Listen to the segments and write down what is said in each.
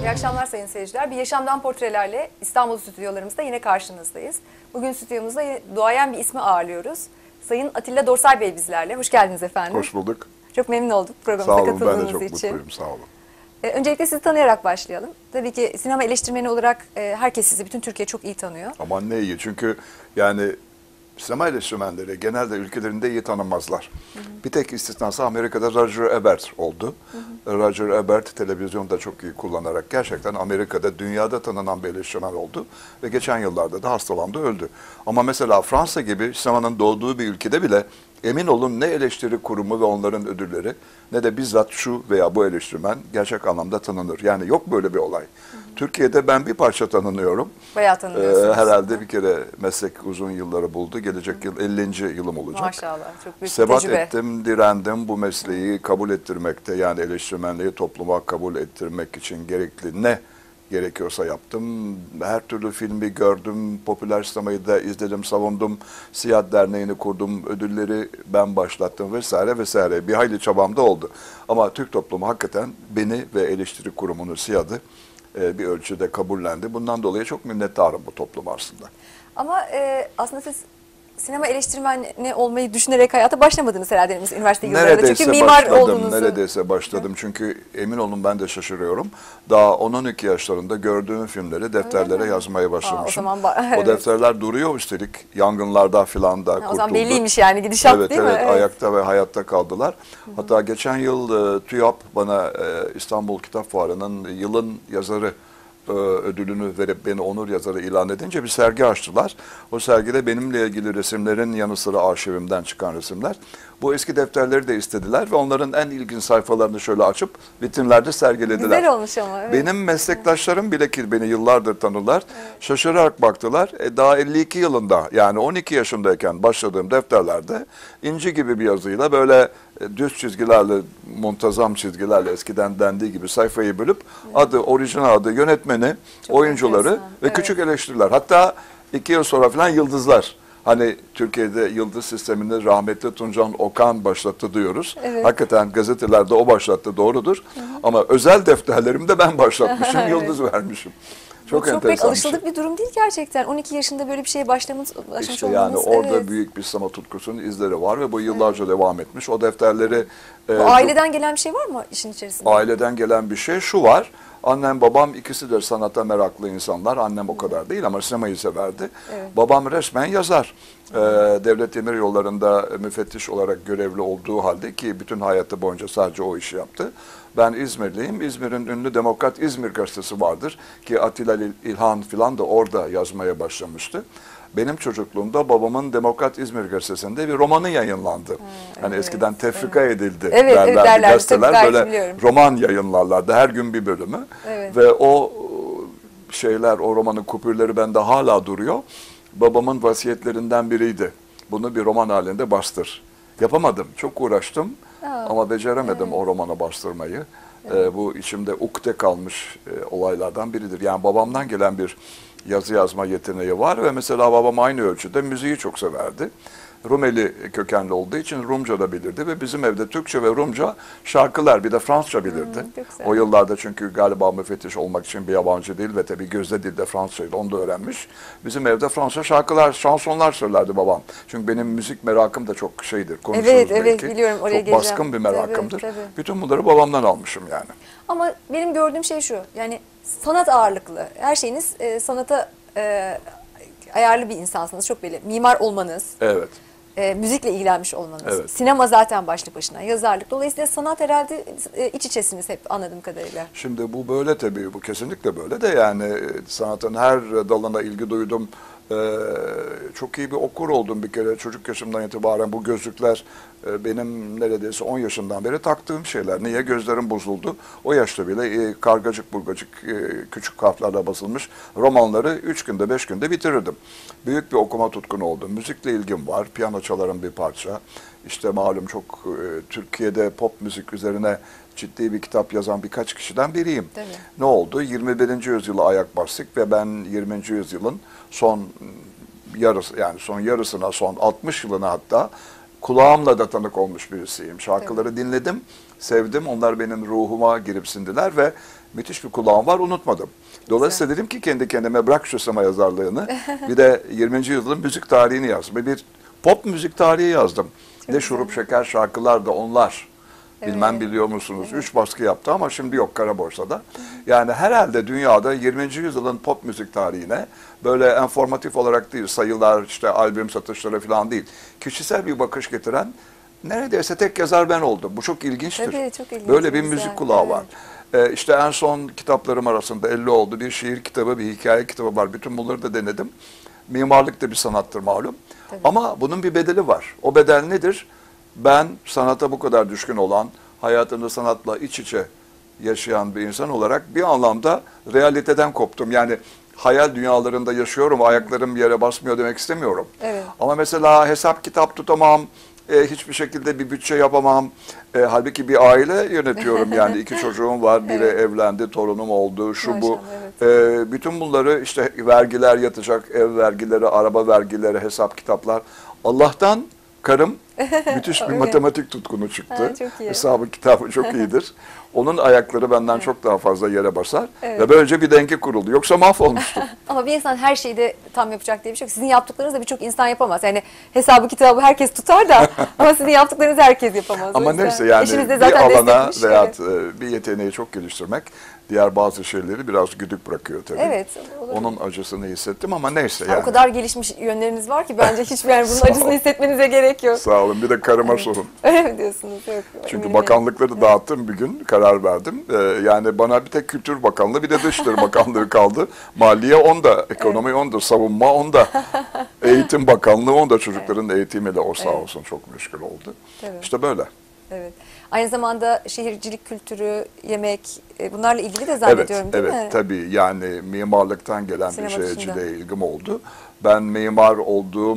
İyi akşamlar sayın seyirciler. Bir Yaşamdan Portrelerle İstanbul stüdyolarımızda yine karşınızdayız. Bugün stüdyomuzda duayen bir ismi ağırlıyoruz. Sayın Atilla Dorsay Bey bizlerle. Hoş geldiniz efendim. Hoş bulduk. Çok memnun olduk programımıza katıldığınız için. Sağ olun, ben de çok mutluyum, sağ olun. Öncelikle sizi tanıyarak başlayalım. Tabii ki sinema eleştirmeni olarak herkes sizi, bütün Türkiye çok iyi tanıyor. Aman ne iyi, çünkü yani sinema eleştirmenleri genelde ülkelerinde iyi tanınmazlar. Bir tek istisnası Amerika'da Roger Ebert oldu. Roger Ebert televizyonda çok iyi kullanarak gerçekten Amerika'da, dünyada tanınan bir eleştirmen oldu. Ve geçen yıllarda da hastalandı, öldü. Ama mesela Fransa gibi sinemanın doğduğu bir ülkede bile emin olun ne eleştiri kurumu ve onların ödülleri ne de bizzat şu veya bu eleştirmen gerçek anlamda tanınır. Yani yok böyle bir olay. Türkiye'de ben bir parça tanınıyorum. Bayağı tanınıyorsunuz. Herhalde bir kere meslek uzun yılları buldu. Gelecek yıl 50. yılım olacak. Maşallah. Çok büyük Sebat tecrübe. ettim, direndim bu mesleği kabul ettirmekte. Yani eleştirmenliği topluma kabul ettirmek için gerekli ne gerekiyorsa yaptım. Her türlü filmi gördüm, popüler sinemayı da izledim, savundum. Siyah Derneği'ni kurdum, ödülleri ben başlattım vesaire vesaire. Bir hayli çabam da oldu. Ama Türk toplumu hakikaten beni ve eleştiri kurumunu, SİAD'ı bir ölçüde kabullendi. Bundan dolayı çok minnettarım bu toplum aslında. Ama aslında siz sinema eleştirmeni olmayı düşünerek hayata başlamadınız herhalde üniversite yıllarında. Çünkü mimar olduğunuzu. Neredeyse başladım. Çünkü emin olun ben de şaşırıyorum. Daha 10-12 yaşlarında gördüğüm filmleri defterlere yazmaya başlamışım. O defterler duruyor üstelik. Yangınlarda filan da kurtuldu. O zaman belliymiş yani gidişat, değil mi? Evet, ayakta ve hayatta kaldılar. Hatta geçen yıl TÜYAP bana İstanbul Kitap Fuarı'nın yılın yazarı ödülünü verip beni onur yazarı ilan edince bir sergi açtılar. O sergide benimle ilgili resimlerin yanı sıra arşivimden çıkan resimler. Bu eski defterleri de istediler ve onların en ilginç sayfalarını şöyle açıp vitrinlerde sergilediler. Güzel olmuş ama. Evet. Benim meslektaşlarım bile ki beni yıllardır tanırlar. Şaşırarak baktılar. Daha 52 yılında yani 12 yaşındayken başladığım defterlerde inci gibi bir yazıyla böyle düz çizgilerle, muntazam çizgilerle eskiden dendiği gibi sayfayı bölüp adı, orijinal adı, yönetmeni, çok oyuncuları ve küçük eleştiriler. Hatta 2 yıl sonra falan yıldızlar. Hani Türkiye'de yıldız sistemini rahmetli Tuncan Okan başlattı diyoruz. Evet. Hakikaten gazetelerde o başlattı, doğrudur. Ama özel defterlerimde ben başlatmışım, yıldız vermişim. Çok pek alışıldık bir durum değil gerçekten. 12 yaşında böyle bir şeye başlamış İşte olmanız. Yani orada büyük bir sinema tutkusunun izleri var ve bu yıllarca devam etmiş. O defterleri... Bu aileden gelen bir şey var mı işin içerisinde? Aileden gelen bir şey şu var. Annem babam ikisi de sanata meraklı insanlar. Annem o kadar değil ama sinemayı severdi. Evet. Babam resmen yazar. Devlet Demiryolları'nda müfettiş olarak görevli olduğu halde ki bütün hayatı boyunca sadece o işi yaptı. Ben İzmirliyim. İzmir'in ünlü Demokrat İzmir gazetesi vardır ki Atilla İlhan filan da orada yazmaya başlamıştı. Benim çocukluğumda babamın Demokrat İzmir gazetesinde bir romanı yayınlandı. Hani eskiden tefrika edildi derlerdi gazeteler. Böyle biliyorum. Roman yayınlarlardı her gün bir bölümü. Evet. Ve o şeyler, o romanın kupürleri bende hala duruyor. Babamın vasiyetlerinden biriydi. Bunu bir roman halinde bastır. Yapamadım. Çok uğraştım. Ama beceremedim o romanı bastırmayı. Bu içimde ukde kalmış olaylardan biridir. Yani babamdan gelen bir yazı yazma yeteneği var ve mesela babam aynı ölçüde müziği çok severdi. Rumeli kökenli olduğu için Rumca da bilirdi ve bizim evde Türkçe ve Rumca şarkılar, bir de Fransızca bilirdi. O yıllarda çünkü galiba müfettiş olmak için bir yabancı dil ve tabii gözde dilde Fransızcaydı, onu da öğrenmiş. Bizim evde Fransızca şarkılar, şansonlar söylerdi babam. Çünkü benim müzik merakım da çok şeydir, konuşuruz belki. Evet, biliyorum, oraya çok baskın bir merakımdır. Tabii. Bütün bunları babamdan almışım yani. Ama benim gördüğüm şey şu, yani sanat ağırlıklı, her şeyiniz sanata ayarlı bir insansınız, çok belli. Mimar olmanız. Evet. Müzikle ilgilenmiş olmanız. Evet. Sinema zaten başlı başına, yazarlık. Dolayısıyla sanat herhalde iç içesiniz hep anladığım kadarıyla. Şimdi bu böyle tabii, bu kesinlikle böyle de yani sanatın her dalına ilgi duydum. Çok iyi bir okur oldum bir kere çocuk yaşımdan itibaren. Bu gözlükler benim neredeyse 10 yaşından beri taktığım şeyler. Niye? Gözlerim bozuldu. O yaşta bile kargacık burgacık küçük harflerle basılmış romanları 3 günde 5 günde bitirirdim. Büyük bir okuma tutkunu oldum. Müzikle ilgim var. Piyano çalarım bir parça. İşte malum çok Türkiye'de pop müzik üzerine ciddi bir kitap yazan birkaç kişiden biriyim. Tabii. Ne oldu? 21. yüzyıla ayak bastık ve ben 20. yüzyılın son yarısı, yani son yarısına, son 60 yılına hatta kulağımla da tanık olmuş birisiyim. Şarkıları dinledim, sevdim. Onlar benim ruhuma girip sindiler ve müthiş bir kulağım var, unutmadım. Dolayısıyla dedim ki kendi kendime bırak şu sinema yazarlığını. Bir de 20. yüzyılın müzik tarihini yazdım. Bir pop müzik tarihi yazdım. Ne şurup şeker şarkılar da onlar. Bilmem biliyor musunuz? 3 baskı yaptı ama şimdi yok kara borsada. Yani herhalde dünyada 20. yüzyılın pop müzik tarihine böyle enformatif olarak değil, sayılar, işte albüm satışları falan değil. Kişisel bir bakış getiren neredeyse tek yazar ben oldum. Bu çok ilginçtir. Tabii, çok ilginç, Böyle bir güzel. müzik kulağı var. İşte en son kitaplarım arasında 50 oldu. Bir şiir kitabı, bir hikaye kitabı var. Bütün bunları da denedim. Mimarlık da bir sanattır malum. Tabii. Ama bunun bir bedeli var. O bedel nedir? Ben sanata bu kadar düşkün olan, hayatını sanatla iç içe yaşayan bir insan olarak bir anlamda realiteden koptum. Yani hayal dünyalarında yaşıyorum, ayaklarım yere basmıyor demek istemiyorum. Evet. Ama mesela hesap kitap tutamam, hiçbir şekilde bir bütçe yapamam. Halbuki bir aile yönetiyorum yani 2 çocuğum var, biri evlendi, torunum oldu, şu bu. Maşallah, Bütün bunları işte vergiler yatacak, ev vergileri, araba vergileri, hesap kitaplar. Allah'tan karım müthiş bir Evet. matematik tutkunu çıktı. Ha, çok iyi. Hesabı kitabı çok iyidir. Onun ayakları benden çok daha fazla yere basar. Evet. Ve böylece bir denge kuruldu. Yoksa mahvolmuştum. Ama bir insan her şeyi de tam yapacak diye bir şey yok. Sizin yaptıklarınızı da birçok insan yapamaz. Yani hesabı kitabı herkes tutar da ama sizin yaptıklarınızı herkes yapamaz. Ama O yüzden neyse yani eşiniz de bir zaten alana destekmiş. veya Evet. bir yeteneği çok geliştirmek diğer bazı şeyleri biraz güdük bırakıyor tabii. Evet, olabilir. Onun acısını hissettim ama neyse Ha, yani. o kadar gelişmiş yönleriniz var ki bence hiçbir yani bunun Sağ ol. acısını hissetmenize gerek yok. Sağ olun. Bir de karıma sorun. Öyle mi diyorsunuz? Yok. Çünkü eminim. bakanlıkları dağıttım bir gün, karar verdim. Yani bana bir tek Kültür Bakanlığı, bir de Dışişleri Bakanlığı kaldı. Maliye onda, ekonomi onda, savunma onda. Eğitim Bakanlığı onda, çocukların eğitimiyle o sağ olsun çok meşgul oldu. Tabii. İşte böyle. Evet. Aynı zamanda şehircilik kültürü, yemek bunlarla ilgili de zannediyorum değil mi? Evet, tabii yani mimarlıktan gelen Sinema bir şehirciliğe dışında. ilgim oldu. Ben mimar olduğum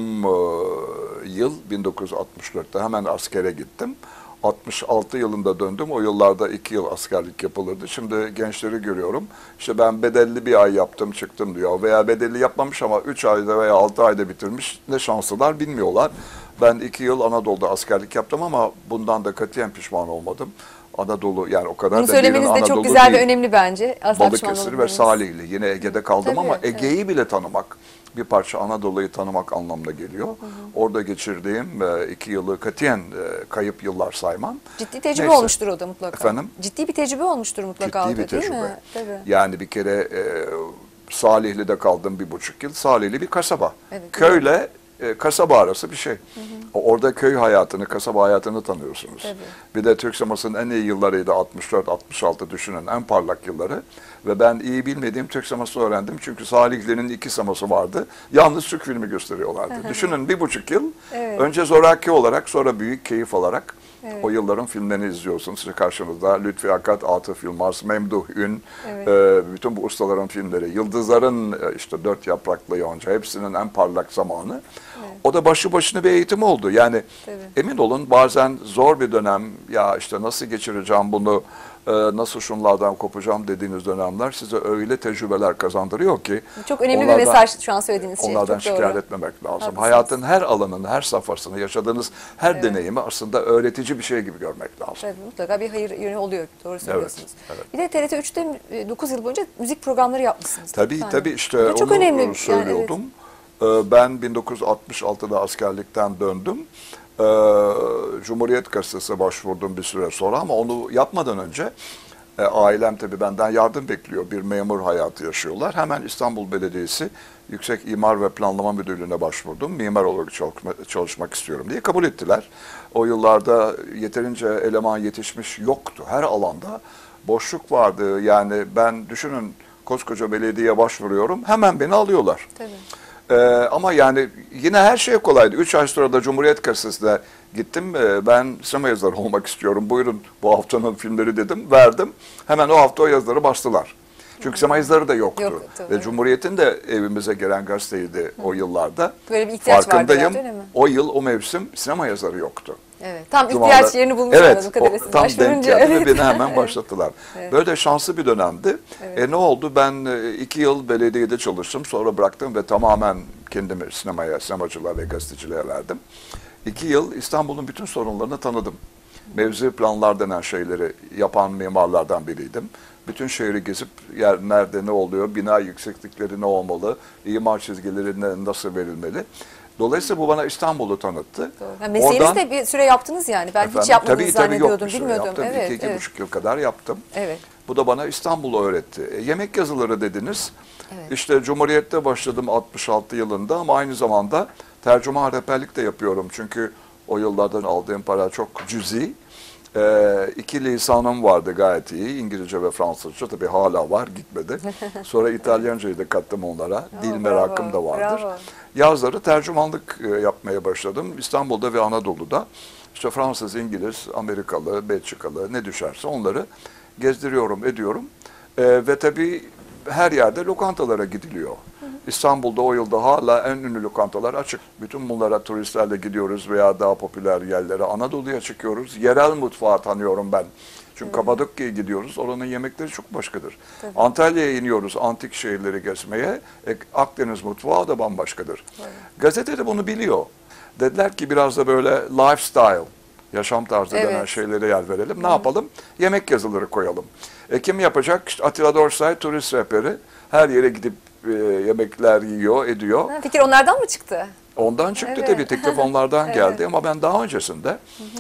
yıl 1964'te hemen askere gittim. 66 yılında döndüm. O yıllarda 2 yıl askerlik yapılırdı. Şimdi gençleri görüyorum. İşte ben bedelli bir ay yaptım çıktım diyor. Veya bedelli yapmamış ama 3 ayda veya 6 ayda bitirmiş. Ne şanslılar bilmiyorlar. Ben 2 yıl Anadolu'da askerlik yaptım ama bundan da katiyen pişman olmadım. Anadolu yani o kadar Bunu da değilim, söylemeniz de Anadolu çok güzel değil. ve önemli bence. Asla pişman Balıkesir ve olmadınız. Salihli. Yine Ege'de kaldım Tabii, ama evet. Ege'yi bile tanımak, bir parça Anadolu'yu tanımak anlamına geliyor. Orada geçirdiğim 2 yılı katiyen kayıp yıllar saymam. Ciddi tecrübe Neyse. olmuştur o da mutlaka. Efendim? Ciddi bir tecrübe olmuştur mutlaka. Ciddi o da, bir değil tecrübe. mi? Tabii. Yani bir kere Salihli'de kaldım 1,5 yıl. Salihli bir kasaba. Evet, Köyle kasaba arası bir şey. Orada köy hayatını, kasaba hayatını tanıyorsunuz. Tabii. Bir de Türk sinemasının en iyi yıllarıydı 64-66 düşünün en parlak yılları. Ve ben iyi bilmediğim Türk sinemasını öğrendim. Çünkü Salihli'nin 2 sineması vardı. Yalnız Türk filmi gösteriyorlardı. Düşünün 1,5 yıl. Evet. Önce zoraki olarak sonra büyük keyif alarak Evet. o yılların filmlerini izliyorsunuz. İşte karşınızda Lütfi Akat, Atıf Yılmaz, Memduh Ün, Evet. bütün bu ustaların filmleri, Yıldızların işte 4 Yapraklı Yonca hepsinin en parlak zamanı. O da başlı başına bir eğitim oldu. Yani Tabii. emin olun bazen zor bir dönem ya işte nasıl geçireceğim bunu, nasıl şunlardan kopacağım dediğiniz dönemler size öyle tecrübeler kazandırıyor ki. Çok önemli bir onlardan- mesaj şu an söylediğiniz şey. Onlardan Çok doğru. şikayet etmemek lazım. Haklısınız. Hayatın her alanını, her safhasını, yaşadığınız her deneyimi aslında öğretici bir şey gibi görmek lazım. Tabii, mutlaka bir hayır yönü oluyor. Doğru söylüyorsunuz. evet. Bir de TRT 3'te 9 yıl boyunca müzik programları yapmışsınız. Tabii Yani. tabii Bu işte da çok onu önemli. Yani, söylüyordum. Ben 1966'da askerlikten döndüm. Cumhuriyet Gazetesi'ne başvurdum bir süre sonra ama onu yapmadan önce ailem tabii benden yardım bekliyor. Bir memur hayatı yaşıyorlar. Hemen İstanbul Belediyesi Yüksek İmar ve Planlama Müdürlüğü'ne başvurdum. Mimar olarak çalışmak istiyorum diye kabul ettiler. O yıllarda yeterince eleman yetişmiş yoktu. Her alanda boşluk vardı. Yani ben düşünün koskoca belediyeye başvuruyorum. Hemen beni alıyorlar. Tabii. Ama yani yine her şey kolaydı. 3 ay sonra da Cumhuriyet Gazetesi'ne gittim. Ben sinema yazarı olmak istiyorum. Buyurun bu haftanın filmleri dedim. Verdim. Hemen o hafta o yazıları bastılar. Çünkü sinema yazarı da yoktu. Yok, tabii, Ve evet. Cumhuriyet'in de evimize gelen gazeteydi o yıllarda. Böyle bir ihtiyaç vardı Farkındayım. herhalde, değil mi? O yıl o mevsim sinema yazarı yoktu. Evet. Tam Cumalar- ihtiyaç yerini bulmuş anladığım kadarıyla siz tam denk başvurunca. geldi ve Evet. beni hemen başlattılar. Evet. Böyle şanslı bir dönemdi. Ne oldu? Ben 2 yıl belediyede çalıştım. Sonra bıraktım ve tamamen kendimi sinemacılığa ve gazeteciliğe verdim. 2 yıl İstanbul'un bütün sorunlarını tanıdım. Mevzi planlar denen şeyleri yapan mimarlardan biriydim. Bütün şehri gezip yer nerede ne oluyor, bina yükseklikleri ne olmalı, imar çizgileri nasıl verilmeli. Dolayısıyla bu bana İstanbul'u tanıttı. Yani mesleğiniz de bir süre yaptınız yani. Ben hiç yapmadığınızı zannediyordum, bilmiyordum. Yaptım. Evet, 2,5 yıl kadar yaptım. Evet. Bu da bana İstanbul'u öğretti. Yemek yazıları dediniz. Evet. İşte Cumhuriyet'te başladım 66 yılında ama aynı zamanda tercüman rehberlik de yapıyorum. Çünkü o yıllardan aldığım para çok cüzi. 2 lisanım vardı gayet iyi. İngilizce ve Fransızca tabii hala var, gitmedi. Sonra İtalyancayı da kattım onlara. Dil merakım da vardır. Bravo. Yazları tercümanlık yapmaya başladım. İstanbul'da ve Anadolu'da. İşte Fransız, İngiliz, Amerikalı, Belçikalı ne düşerse onları gezdiriyorum, ediyorum. Ve tabii her yerde lokantalara gidiliyor. İstanbul'da o yılda hala en ünlü lokantalar açık. Bütün bunlara turistlerle gidiyoruz veya daha popüler yerlere. Anadolu'ya çıkıyoruz. Yerel mutfağı tanıyorum ben. Çünkü Kapadokya'ya gidiyoruz. Oranın yemekleri çok başkadır. Antalya'ya iniyoruz antik şehirleri gezmeye. Akdeniz mutfağı da bambaşkadır. Gazete de bunu biliyor. Dediler ki biraz da böyle lifestyle, yaşam tarzı denen şeylere yer verelim. Ne yapalım? Yemek yazıları koyalım. Kim yapacak? İşte Attila Dorsay, turist rehberi. Her yere gidip yemekler yiyor, ediyor. Fikir onlardan mı çıktı? Ondan çıktı Evet. tabii, teklif onlardan Evet. geldi ama ben daha öncesinde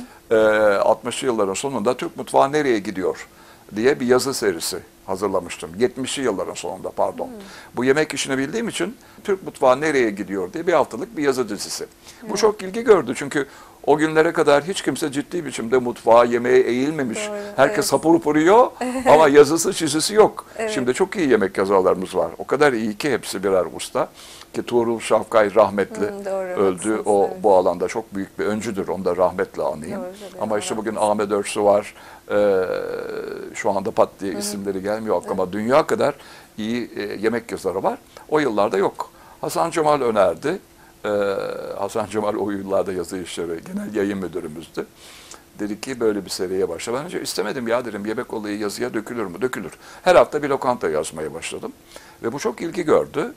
60'lı yılların sonunda Türk mutfağı nereye gidiyor diye bir yazı serisi hazırlamıştım. 70'li yılların sonunda pardon. Bu yemek işini bildiğim için Türk mutfağı nereye gidiyor diye bir haftalık bir yazı dizisi. Bu çok ilgi gördü çünkü o günlere kadar hiç kimse ciddi biçimde mutfağa, yemeğe eğilmemiş. Doğru, Herkes hapur hapur yiyor ama yazısı çizisi yok. Evet. Şimdi çok iyi yemek yazarlarımız var. O kadar iyi ki hepsi birer usta. Ki Tuğrul Şavkay rahmetli Doğru, öldü. haklısınız, O evet. bu alanda çok büyük bir öncüdür. Onu da rahmetle anayım. Doğru, tabii, Ama Allah işte bugün rahmet Ahmet Örsü var. Şu anda pat diye isimleri gelmiyor aklıma. Dünya kadar iyi yemek yazarı var. O yıllarda yok. Hasan Cemal önerdi. Hasan Cemal o yıllarda yazı işleri genel yayın müdürümüzdü. Dedi ki böyle bir seriye başla. Ben önce istemedim ya, dedim yemek olayı yazıya dökülür mü? Dökülür. Her hafta bir lokanta yazmaya başladım. Ve bu çok ilgi gördü.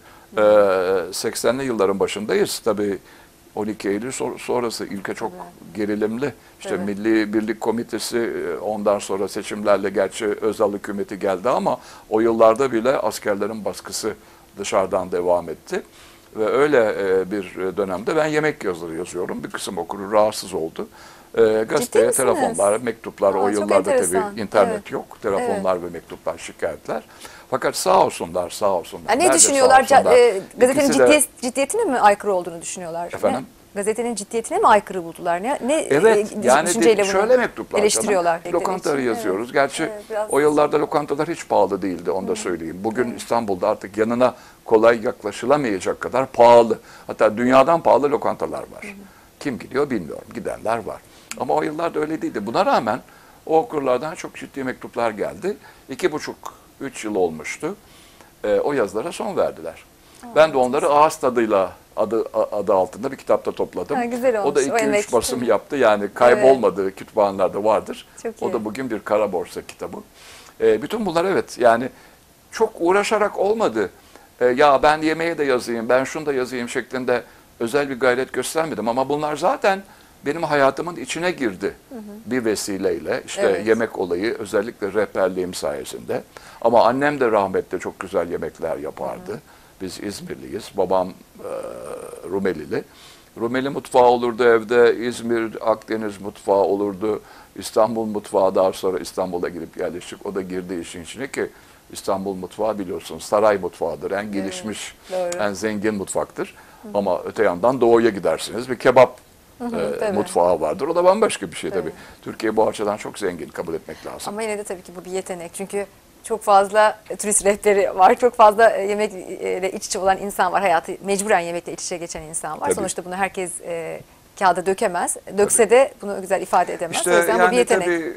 80'li yılların başındayız. Tabii 12 Eylül sonrası ülke çok gerilimli. İşte Evet. Milli Birlik Komitesi ondan sonra seçimlerle gerçi özel hükümeti geldi ama o yıllarda bile askerlerin baskısı dışarıdan devam etti. Ve öyle bir dönemde ben yemek yazıları yazıyorum. Bir kısım okuru rahatsız oldu. Gazeteye misiniz? telefonlar, mektuplar, o Çok yıllarda tabii enteresan. internet Evet. yok. Telefonlar ve mektuplar, şikayetler. Fakat sağ olsunlar, sağ olsunlar. Yani ne Nerede düşünüyorlar? sağ olsunlar? Gazetenin İkisi de- ciddiyetine mi aykırı olduğunu düşünüyorlar? Efendim? Gazetenin ciddiyetine mi aykırı buldular? Ne Evet, yani düşünceyle bunu şöyle mektuplar eleştiriyorlar? canım. Lokantaları yazıyoruz. Gerçi Evet, biraz- o yıllarda lokantalar hiç pahalı değildi, onu da söyleyeyim. Bugün İstanbul'da artık yanına kolay yaklaşılamayacak kadar pahalı. Hatta dünyadan pahalı lokantalar var. Kim gidiyor bilmiyorum, gidenler var. Ama o yıllarda öyle değildi. Buna rağmen o okurlardan çok ciddi mektuplar geldi. 2,5-3 yıl olmuştu. O yazılara son verdiler. Ben de onları ağız tadıyla adı altında bir kitapta topladım. Ha, güzel O da olmuş, o 2-3 emek. basım yaptı. Yani kaybolmadı, kütüphanelerde vardır. Çok O iyi. da bugün bir kara borsa kitabı. Bütün bunlar evet yani çok uğraşarak olmadı. Ya ben yemeğe de yazayım, ben şunu da yazayım şeklinde özel bir gayret göstermedim. Ama bunlar zaten benim hayatımın içine girdi bir vesileyle. İşte Evet. yemek olayı özellikle rehberliğim sayesinde. Ama annem de rahmetli çok güzel yemekler yapardı. Biz İzmirliyiz. Babam Rumelili. Rumeli mutfağı olurdu evde. İzmir, Akdeniz mutfağı olurdu. İstanbul mutfağı, daha sonra İstanbul'a gidip yerleştik. O da girdi işin içine ki İstanbul mutfağı biliyorsunuz saray mutfağıdır. En gelişmiş, doğru. en zengin mutfaktır. Ama öte yandan doğuya gidersiniz. Bir kebap tabii. mutfağı vardır. O da bambaşka bir şey tabii. Türkiye bu açıdan çok zengin, kabul etmek lazım. Ama yine de tabii ki bu bir yetenek. Çünkü çok fazla turist rehberi var. Çok fazla yemekle iç içe olan insan var. Hayatı mecburen yemekle iç içe geçen insan var. Tabii. Sonuçta bunu herkes kağıda dökemez. Dökse de bunu güzel ifade edemez. İşte O yüzden bu bir yani yetenek. tabii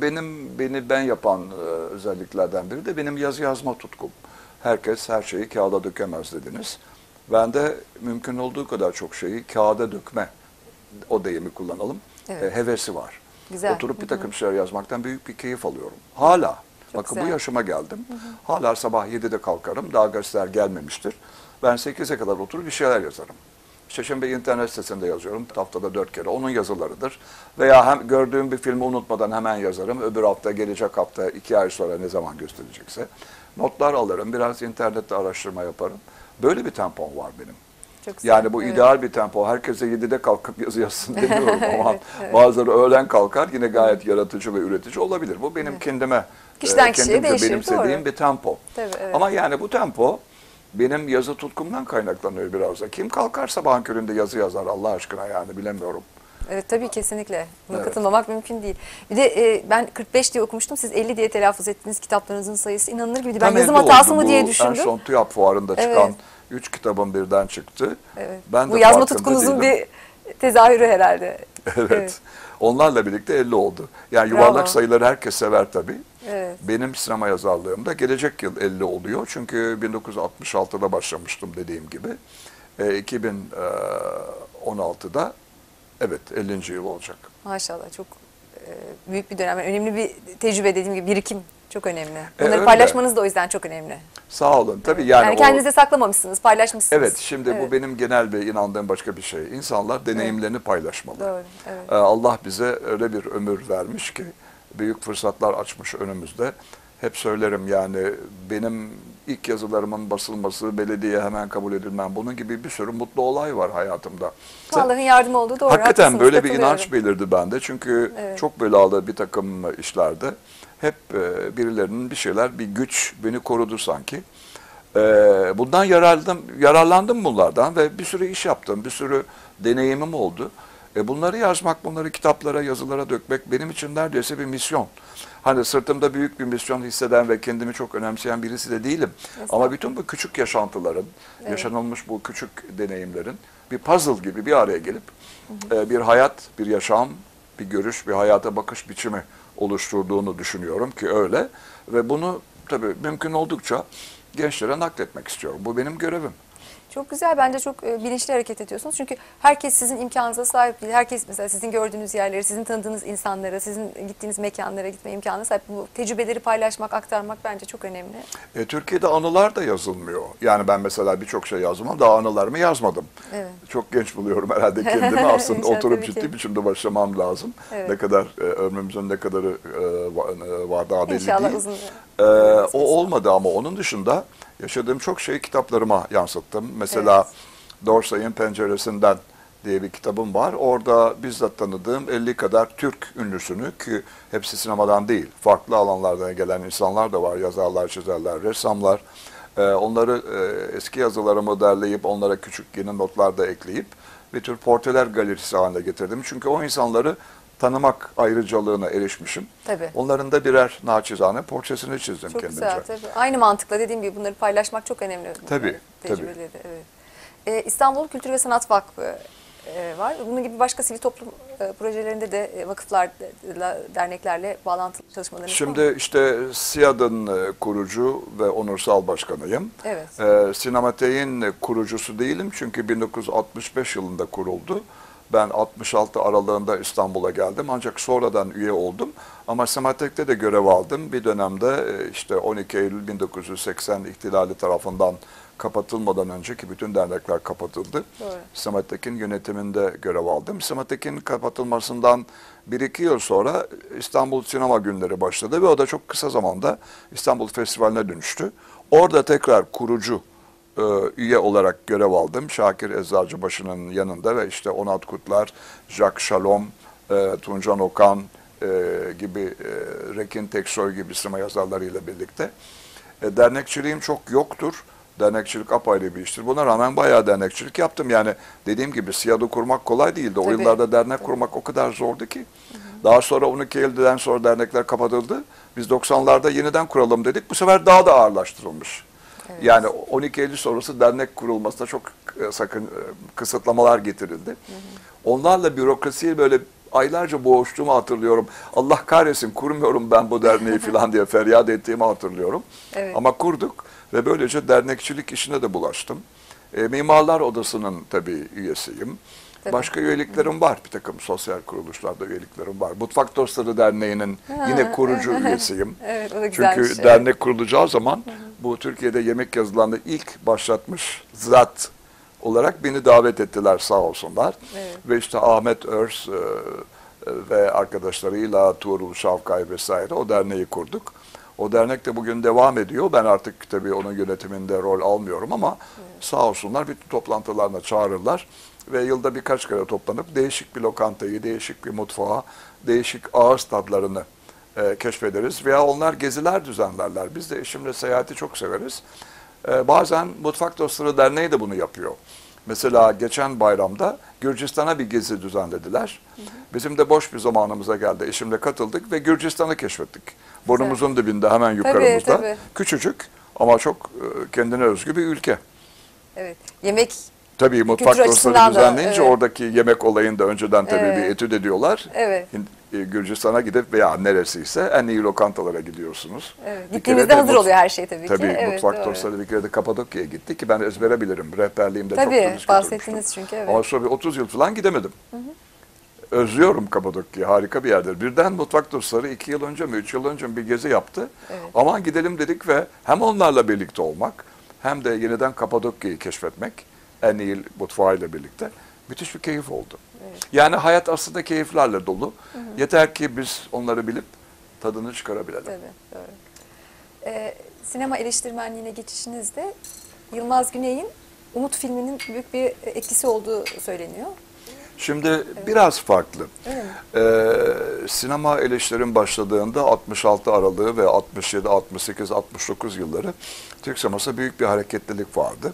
beni ben yapan özelliklerden biri de benim yazı yazma tutkum. Herkes her şeyi kağıda dökemez dediniz. Ben de mümkün olduğu kadar çok şeyi kağıda dökme, o deyimi kullanalım, Evet. hevesi var. Güzel. Oturup bir takım şeyler yazmaktan büyük bir keyif alıyorum. Hala. Bakın güzel. bu yaşıma geldim. Hala sabah 7'de kalkarım. Daha gazeteler gelmemiştir. Ben 8'e kadar oturup bir şeyler yazarım. İşte şimdi bir internet sitesinde yazıyorum. Haftada 4 kere. Onun yazılarıdır. Veya hem gördüğüm bir filmi unutmadan hemen yazarım. Öbür hafta, gelecek hafta, 2 ay sonra ne zaman gösterecekse. Notlar alırım. Biraz internette araştırma yaparım. Böyle bir tempom var benim. Çok güzel. Yani bu ideal bir tempo. Herkese 7'de kalkıp yazı yazsın demiyorum ama bazıları öğlen kalkar yine gayet yaratıcı ve üretici olabilir. Bu benim kendime, Kişiden kişiye kendimce değişir, benimsediğim doğru. bir tempo. Tabii, evet. Ama yani bu tempo benim yazı tutkumdan kaynaklanıyor biraz da. Kim kalkar sabahın köründe yazı yazar Allah aşkına, yani bilemiyorum. Evet, tabii, kesinlikle. Buna Evet. katılmamak mümkün değil. Bir de ben 45 diye okumuştum. Siz 50 diye telaffuz ettiğiniz kitaplarınızın sayısı inanılır gibi. Ben Tam yazım 50 hatası oldu. mı diye Bu düşündüm. En son TÜYAP fuarında Evet. çıkan 3 kitabım birden çıktı. Evet. Ben de Bu yazma farkında tutkunuzun değilim. bir tezahürü herhalde. Evet. Onlarla birlikte 50 oldu. Yani Bravo. yuvarlak sayıları herkes sever tabii. Evet. Benim sinema yazarlığımda gelecek yıl 50 oluyor. Çünkü 1966'da başlamıştım dediğim gibi. 2016'da evet 50. yıl olacak. Maşallah, çok büyük bir dönem. Önemli bir tecrübe, dediğim gibi birikim çok önemli. Bunları öyle. paylaşmanız da o yüzden çok önemli. Sağ olun. Tabii Yani o- kendinize saklamamışsınız, paylaşmışsınız. Evet, şimdi Evet. bu benim genel bir inandığım başka bir şey. İnsanlar deneyimlerini paylaşmalı. Doğru, evet. Allah bize öyle bir ömür vermiş ki büyük fırsatlar açmış önümüzde. Hep söylerim yani, benim ilk yazılarımın basılması, belediye hemen kabul edilmem, bunun gibi bir sürü mutlu olay var hayatımda. Allah'ın yardımı oldu, doğru. Hakikaten haklısınız, böyle bir katılıyorum. inanç belirdi bende. Çünkü Evet. çok belalı bir takım işlerde hep birilerinin bir şeyler, bir güç beni korudu sanki. Bundan yararlandım bunlardan ve bir sürü iş yaptım, bir sürü deneyimim oldu. Bunları yazmak, bunları kitaplara, yazılara dökmek benim için neredeyse bir misyon. Hani sırtımda büyük bir misyon hisseden ve kendimi çok önemseyen birisi de değilim. Ama bütün bu küçük yaşantıların, yaşanılmış bu küçük deneyimlerin bir puzzle gibi bir araya gelip bir hayat, bir yaşam, bir görüş, bir hayata bakış biçimi oluşturduğunu düşünüyorum ki öyle. Ve bunu tabii mümkün oldukça gençlere nakletmek istiyorum. Bu benim görevim. Çok güzel, bence çok bilinçli hareket ediyorsunuz. Çünkü herkes sizin imkanınıza sahip değil. Herkes mesela sizin gördüğünüz yerleri, sizin tanıdığınız insanlara, sizin gittiğiniz mekanlara gitme imkanına sahip. Bu tecrübeleri paylaşmak, aktarmak bence çok önemli. Türkiye'de anılar da yazılmıyor. Yani ben mesela birçok şey yazmam, daha anılarımı yazmadım. Evet. Çok genç buluyorum herhalde kendimi. Aslında İnşallah, oturup tabii ciddi ki. biçimde başlamam lazım. Evet. Ne kadar ömrümüzün ne kadarı var daha belli İnşallah değil. uzun. O olmadı ama onun dışında yaşadığım çok şeyi kitaplarıma yansıttım. Mesela Dorsey'in Penceresinden diye bir kitabım var. Orada bizzat tanıdığım 50 kadar Türk ünlüsünü, ki hepsi sinemadan değil, farklı alanlardan gelen insanlar da var. Yazarlar, çizerler, ressamlar. Onları eski yazılarımı derleyip onlara küçük yeni notlar da ekleyip bir tür portreler galerisi haline getirdim. Çünkü o insanları tanımak ayrıcalığına erişmişim. Tabii. Onların da birer naçizane portresini çizdim Çok kendimce. güzel, tabii. Aynı mantıkla dediğim gibi bunları paylaşmak çok önemli. Tabii, Tecrübeleri, evet. İstanbul Kültür ve Sanat Vakfı var. Bunun gibi başka sivil toplum projelerinde de vakıflarla, derneklerle bağlantılı çalışmalarınız var mı? Şimdi işte SİAD'ın kurucu ve onursal başkanıyım. Evet. Sinematek'in kurucusu değilim çünkü 1965 yılında kuruldu. Ben 66 aralığında İstanbul'a geldim ancak sonradan üye oldum. Ama Sinematek'te de görev aldım. Bir dönemde işte 12 Eylül 1980 ihtilali tarafından kapatılmadan önceki bütün dernekler kapatıldı. Doğru. Sinematek'in yönetiminde görev aldım. Sinematek'in kapatılmasından 1-2 yıl sonra İstanbul Sinema Günleri başladı ve o da çok kısa zamanda İstanbul Festivali'ne dönüştü. Orada tekrar kurucu üye olarak görev aldım. Şakir Eczacıbaşı'nın yanında ve işte Onat Kutlar, Jacques Shalom, Tuncan Okan gibi, Rekin Teksoy gibi sinema yazarlarıyla birlikte. Dernekçiliğim çok yoktur. Dernekçilik apayrı bir iştir. Buna rağmen bayağı dernekçilik yaptım. Yani dediğim gibi SİAD'ı kurmak kolay değildi. O Tabii. yıllarda dernek kurmak o kadar zordu ki. Daha sonra 12 Eylül'den sonra dernekler kapatıldı. Biz 90'larda yeniden kuralım dedik. Bu sefer daha da ağırlaştırılmış. Evet. Yani 12 Eylül sonrası dernek kurulmasına çok kısıtlamalar getirildi. Onlarla bürokrasiyi böyle aylarca boğuştuğumu hatırlıyorum. Allah kahretsin kurmuyorum ben bu derneği falan diye feryat ettiğimi hatırlıyorum. Evet. Ama kurduk ve böylece dernekçilik işine de bulaştım. Mimarlar Odası'nın tabii üyesiyim. Tabii. Başka üyeliklerim var. Bir takım sosyal kuruluşlarda üyeliklerim var. Mutfak Dostları Derneği'nin yine kurucu üyesiyim. Evet, o da güzelmiş. Çünkü dernek kurulacağı zaman bu Türkiye'de yemek yazılarını ilk başlatmış zat olarak beni davet ettiler sağ olsunlar. Evet. Ve işte Ahmet Örs ve arkadaşlarıyla Tuğrul Şavkay vesaire o derneği kurduk. O dernek de bugün devam ediyor. Ben artık tabii onun yönetiminde rol almıyorum ama sağ olsunlar bütün toplantılarına çağırırlar. Ve yılda birkaç kere toplanıp değişik bir lokantayı, değişik bir mutfağı, değişik ağız tadlarını keşfederiz. Veya onlar geziler düzenlerler. Biz de eşimle seyahati çok severiz. Bazen Mutfak Dostları Derneği de bunu yapıyor. Mesela geçen bayramda Gürcistan'a bir gezi düzenlediler. Bizim de boş bir zamanımıza geldi. Eşimle katıldık ve Gürcistan'ı keşfettik. Burnumuzun dibinde hemen yukarımızda. Tabii. Küçücük ama çok kendine özgü bir ülke. Evet. Yemek Tabii Mutfak kültür Dostları açısından da, düzenleyince evet. oradaki yemek olayını da önceden tabii Evet. bir etüt ediyorlar. Evet. Gürcistan'a gidip veya neresiyse en iyi lokantalara gidiyorsunuz. Evet. Bir Gittiğinizde kere de hazır oluyor her şey tabii ki. Tabii Evet, Mutfak doğru. Dostları bir kere de Kapadokya'ya gitti ki ben ezbere bilirim. Rehberliğimde çok Tabii turist bahsettiniz götürmüştüm. çünkü, evet. Ama sonra bir 30 yıl falan gidemedim. Özlüyorum Kapadokya'yı. Harika bir yerdir. Birden Mutfak Dostları 2 yıl önce mi 3 yıl önce mi bir gezi yaptı. Evet. Aman gidelim dedik ve hem onlarla birlikte olmak hem de yeniden Kapadokya'yı keşfetmek en iyi mutfağıyla birlikte müthiş bir keyif oldu. Evet. Yani hayat aslında keyiflerle dolu. Yeter ki biz onları bilip tadını çıkarabilelim. Tabii, doğru. Sinema eleştirmenliğine geçişinizde Yılmaz Güney'in Umut filminin büyük bir etkisi olduğu söyleniyor. Şimdi biraz farklı. Öyle mi? Sinema eleştirim başladığında 66 aralığı ve 67, 68, 69 yılları Türk sinemasında büyük bir hareketlilik vardı.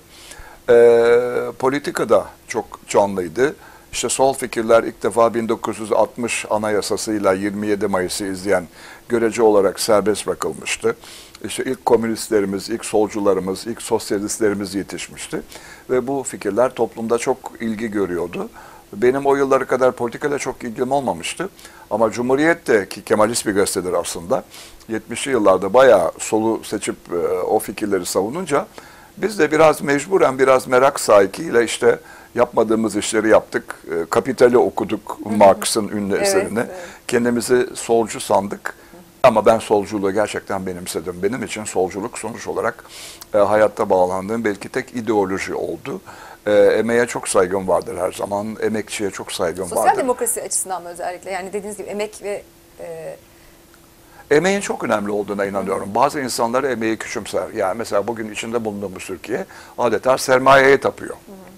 Politikada çok canlıydı. İşte sol fikirler ilk defa 1960 Anayasası'yla 27 Mayıs'ı izleyen görece olarak serbest bırakılmıştı. İşte ilk komünistlerimiz, ilk solcularımız, ilk sosyalistlerimiz yetişmişti. Ve bu fikirler toplumda çok ilgi görüyordu. Benim o yılları kadar politikayla çok ilgim olmamıştı. Ama Cumhuriyet de ki Kemalist bir gazetedir aslında. 70'li yıllarda bayağı solu seçip o fikirleri savununca biz de biraz mecburen biraz merak sahikiyle işte yapmadığımız işleri yaptık. Kapital'i okuduk Marx'ın ünlü eserini. Evet. Kendimizi solcu sandık. Ama ben solculuğu gerçekten benimsedim. Benim için solculuk sonuç olarak hayatta bağlandığım belki tek ideoloji oldu. Emeğe çok saygım vardır her zaman. Emekçiye çok saygım Sosyal vardır. demokrasi açısından mı özellikle? Yani dediğiniz gibi emek ve Emeğin çok önemli olduğuna inanıyorum. Bazı insanlar emeği küçümser. Yani mesela bugün içinde bulunduğumuz Türkiye adeta sermayeye tapıyor.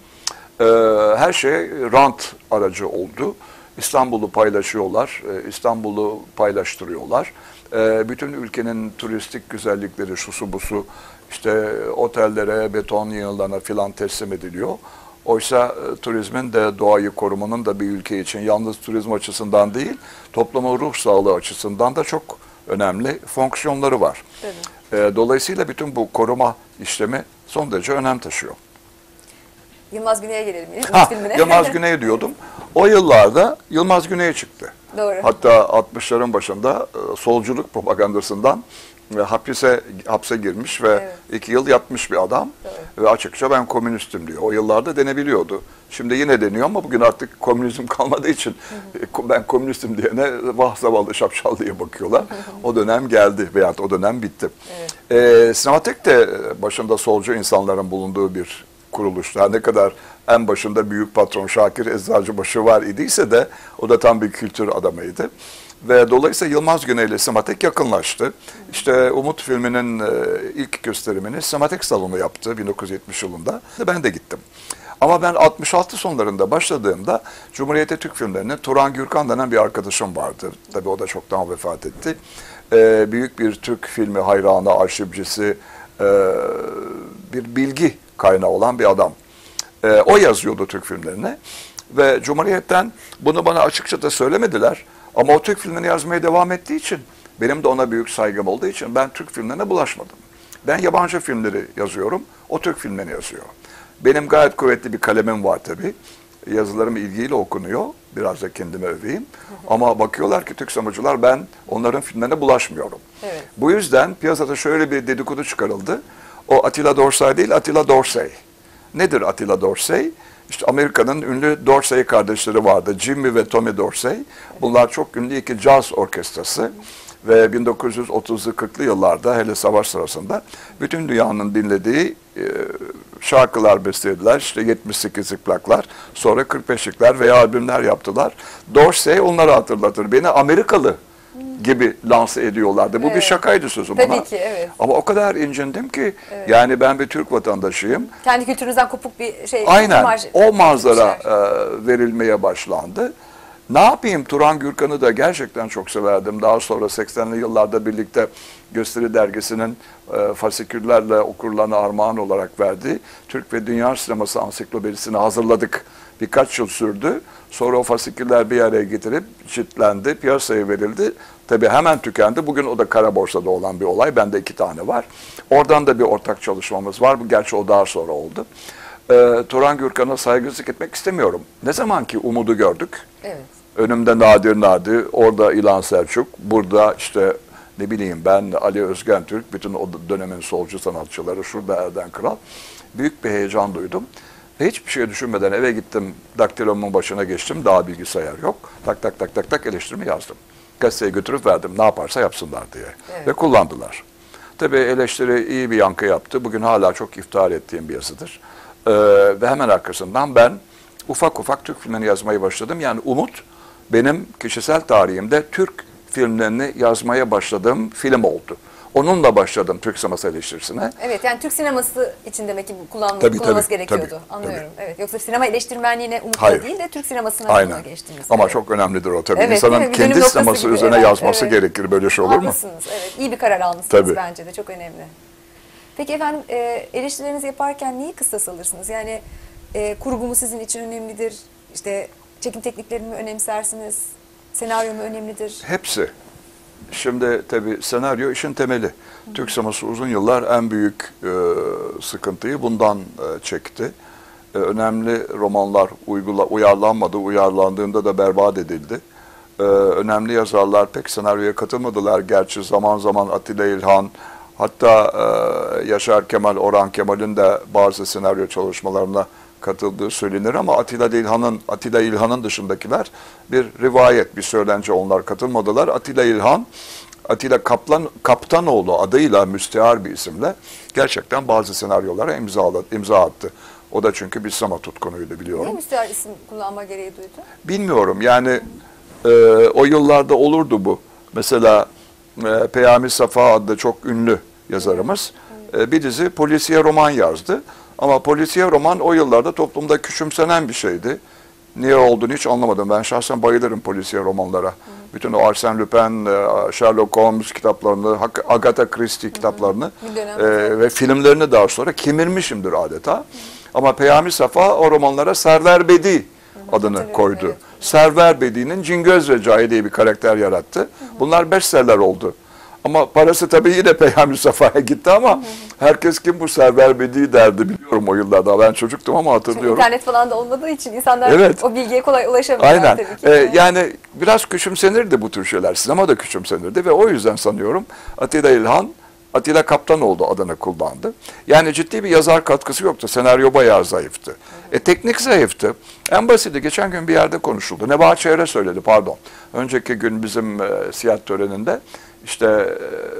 Her şey rant aracı oldu. İstanbul'u paylaşıyorlar, İstanbul'u paylaştırıyorlar. Bütün ülkenin turistik güzellikleri, şusu busu, işte otellere, beton yığınlarına filan teslim ediliyor. Oysa turizmin de doğayı korumanın da bir ülke için yalnız turizm açısından değil, toplumun ruh sağlığı açısından da çok önemli fonksiyonları var. Dolayısıyla bütün bu koruma işlemi son derece önem taşıyor. Yılmaz Güney'e gelelim yine. Ha, Umut filmine. Yılmaz Güney diyordum. O yıllarda Yılmaz Güney çıktı. Doğru. Hatta 60'ların başında solculuk propagandasından hapse girmiş ve Evet. 2 yıl yatmış bir adam. Evet. Ve açıkça ben komünistim diyor. O yıllarda denebiliyordu. Şimdi yine deniyor ama bugün artık komünizm kalmadığı için ben komünistim diyene vah zavallı şapşal diye bakıyorlar. O dönem geldi veyahut o dönem bitti. Sinematek de başında solcu insanların bulunduğu bir kuruluş. Her ne kadar en başında büyük patron Şakir Eczacıbaşı var idiyse de o da tam bir kültür adamıydı. Ve dolayısıyla Yılmaz Güney ile Sinematek yakınlaştı. İşte Umut filminin ilk gösterimini Sinematek salonu yaptı 1970 yılında. Ben de gittim. Ama ben 66 sonlarında başladığımda Cumhuriyet'te Türk filmlerine Turan Gürkan denen bir arkadaşım vardı. Tabii o da çoktan vefat etti. Büyük bir Türk filmi hayranı, arşivcisi, bir bilgi kaynağı olan bir adam. O yazıyordu Türk filmlerine ve Cumhuriyet'ten bunu bana açıkça da söylemediler. Ama o Türk filmlerini yazmaya devam ettiği için, benim de ona büyük saygım olduğu için ben Türk filmlerine bulaşmadım. Ben yabancı filmleri yazıyorum, o Türk filmlerini yazıyor. Benim gayet kuvvetli bir kalemim var tabii. Yazılarım ilgiyle okunuyor, biraz da kendime öveyim. Ama bakıyorlar ki Türk sinemacılar ben onların filmlerine bulaşmıyorum. Evet. Bu yüzden piyasada şöyle bir dedikodu çıkarıldı. O Attila Dorsay değil, Attila Dorsey. Nedir Attila Dorsey? İşte Amerika'nın ünlü Dorsey kardeşleri vardı. Jimmy ve Tommy Dorsey. Bunlar çok ünlü iki caz orkestrası. Ve 1930'lu 40'lı yıllarda hele savaş sırasında bütün dünyanın dinlediği şarkılar bestelediler. İşte 78'lik plaklar, sonra 45'likler veya albümler yaptılar. Dorsey onları hatırlatır. Beni Amerikalı gibi lanse ediyorlardı. Bu bir şakaydı sözüm ona. Tabii ki, evet. Ama o kadar incindim ki yani ben bir Türk vatandaşıyım. Kendi kültürünüzden kopuk bir şey. Aynen o manzara verilmeye başlandı. Ne yapayım, Turan Gürkan'ı da gerçekten çok severdim. Daha sonra 80'li yıllarda birlikte Gösteri Dergisi'nin fasiküllerle okurlarına armağan olarak verdiği Türk ve Dünya Sineması Ansiklopedisini hazırladık. Birkaç yıl sürdü. Sonra o fasiküller bir araya getirip ciltlendi, piyasaya verildi. Tabii hemen tükendi. Bugün o da kara borsada olan bir olay. Bende 2 tane var. Oradan da bir ortak çalışmamız var. Gerçi o daha sonra oldu. Turan Gürkan'a saygısızlık etmek istemiyorum. Ne zaman ki Umud'u gördük. Evet. Önümde Nadir Nadi, orada İlhan Selçuk, burada işte ne bileyim ben Ali Özgen Türk, bütün o dönemin solcu sanatçıları, şurada Erden Kral. Büyük bir heyecan duydum. Ve hiçbir şey düşünmeden eve gittim, daktilomun başına geçtim, daha bilgisayar yok. Tak tak tak tak tak eleştirimi yazdım. Gazeteye götürüp verdim, ne yaparsa yapsınlar diye. Evet. Ve kullandılar. Tabii eleştiri iyi bir yankı yaptı. Bugün hala çok iftihar ettiğim bir yazıdır. Ve hemen arkasından ben ufak ufak Türk filmlerini yazmaya başladım. Yani Umut benim kişisel tarihimde Türk filmlerini yazmaya başladığım film oldu. Onunla başladım Türk sineması eleştirisine. Evet, yani Türk sineması için demek ki Tabii, kullanılması tabii, gerekiyordu. tabii, Anlıyorum. tabii. Evet. Yoksa sinema eleştirmenliğine Umut'la Hayır. değil de Türk sinemasına Aynen. geçtiniz. Ama evet. çok önemlidir o tabii. Evet, değil İnsanın mi? Bir dönüm kendi noktası sineması gibi. üzerine Evet, yazması evet. gerekir. Böyle şey olur mu? Haklısınız. Evet. İyi bir karar almışsınız Tabii. bence de. Çok önemli. Peki efendim, eleştirilerinizi yaparken neyi kıstas alırsınız? Yani kurgu mu sizin için önemlidir? İşte çekim tekniklerini mi önemsersiniz? Senaryo mu önemlidir? Hepsi. Şimdi tabii senaryo işin temeli. Türk sineması uzun yıllar en büyük sıkıntıyı bundan çekti. Önemli romanlar uyarlanmadı, uyarlandığında da berbat edildi. Önemli yazarlar pek senaryoya katılmadılar. Gerçi zaman zaman Atilla İlhan, hatta Yaşar Kemal, Orhan Kemal'in de bazı senaryo çalışmalarına katıldığı söylenir ama Atilla İlhan'ın dışındakiler bir rivayet, bir söylence, onlar katılmadılar. Atilla Kaptanoğlu adıyla müstehar bir isimle gerçekten bazı senaryolara imza attı. O da çünkü bir sinema tutkunuydu, biliyorum. Niye müstehar isim kullanma gereği duydu? Bilmiyorum yani o yıllarda olurdu bu. Mesela Peyami Safa adlı çok ünlü yazarımız bir dizi polisiye roman yazdı. Ama polisiye roman o yıllarda toplumda küçümsenen bir şeydi. Niye olduğunu hiç anlamadım. Ben şahsen bayılırım polisiye romanlara. Bütün o Arsène Lupin, Sherlock Holmes kitaplarını, Agatha Christie kitaplarını ve filmlerini daha sonra kemirmişimdir adeta. Ama Peyami Safa o romanlara Server Bedi adını koydu. Evet. Server Bedi'nin Cingöz Recai diye bir karakter yarattı. Bunlar bestseller oldu. Ama parası tabii yine Peyami Safa'ya gitti ama herkes kim bu Server Bedi derdi, biliyorum o yıllarda. Ben çocuktum ama hatırlıyorum. İnternet falan da olmadığı için insanlar Evet. o bilgiye kolay ulaşamıyorlar Aynen. tabii ki. Yani biraz küçümsenirdi bu tür şeyler. Sinema da küçümsenirdi ve o yüzden sanıyorum Atilla Kaptanoğlu adını kullandı. Yani ciddi bir yazar katkısı yoktu. Senaryo bayağı zayıftı. Teknik zayıftı. En basiti geçen gün bir yerde konuşuldu. Nebahat Çehre söyledi, pardon. Önceki gün bizim siyah töreninde işte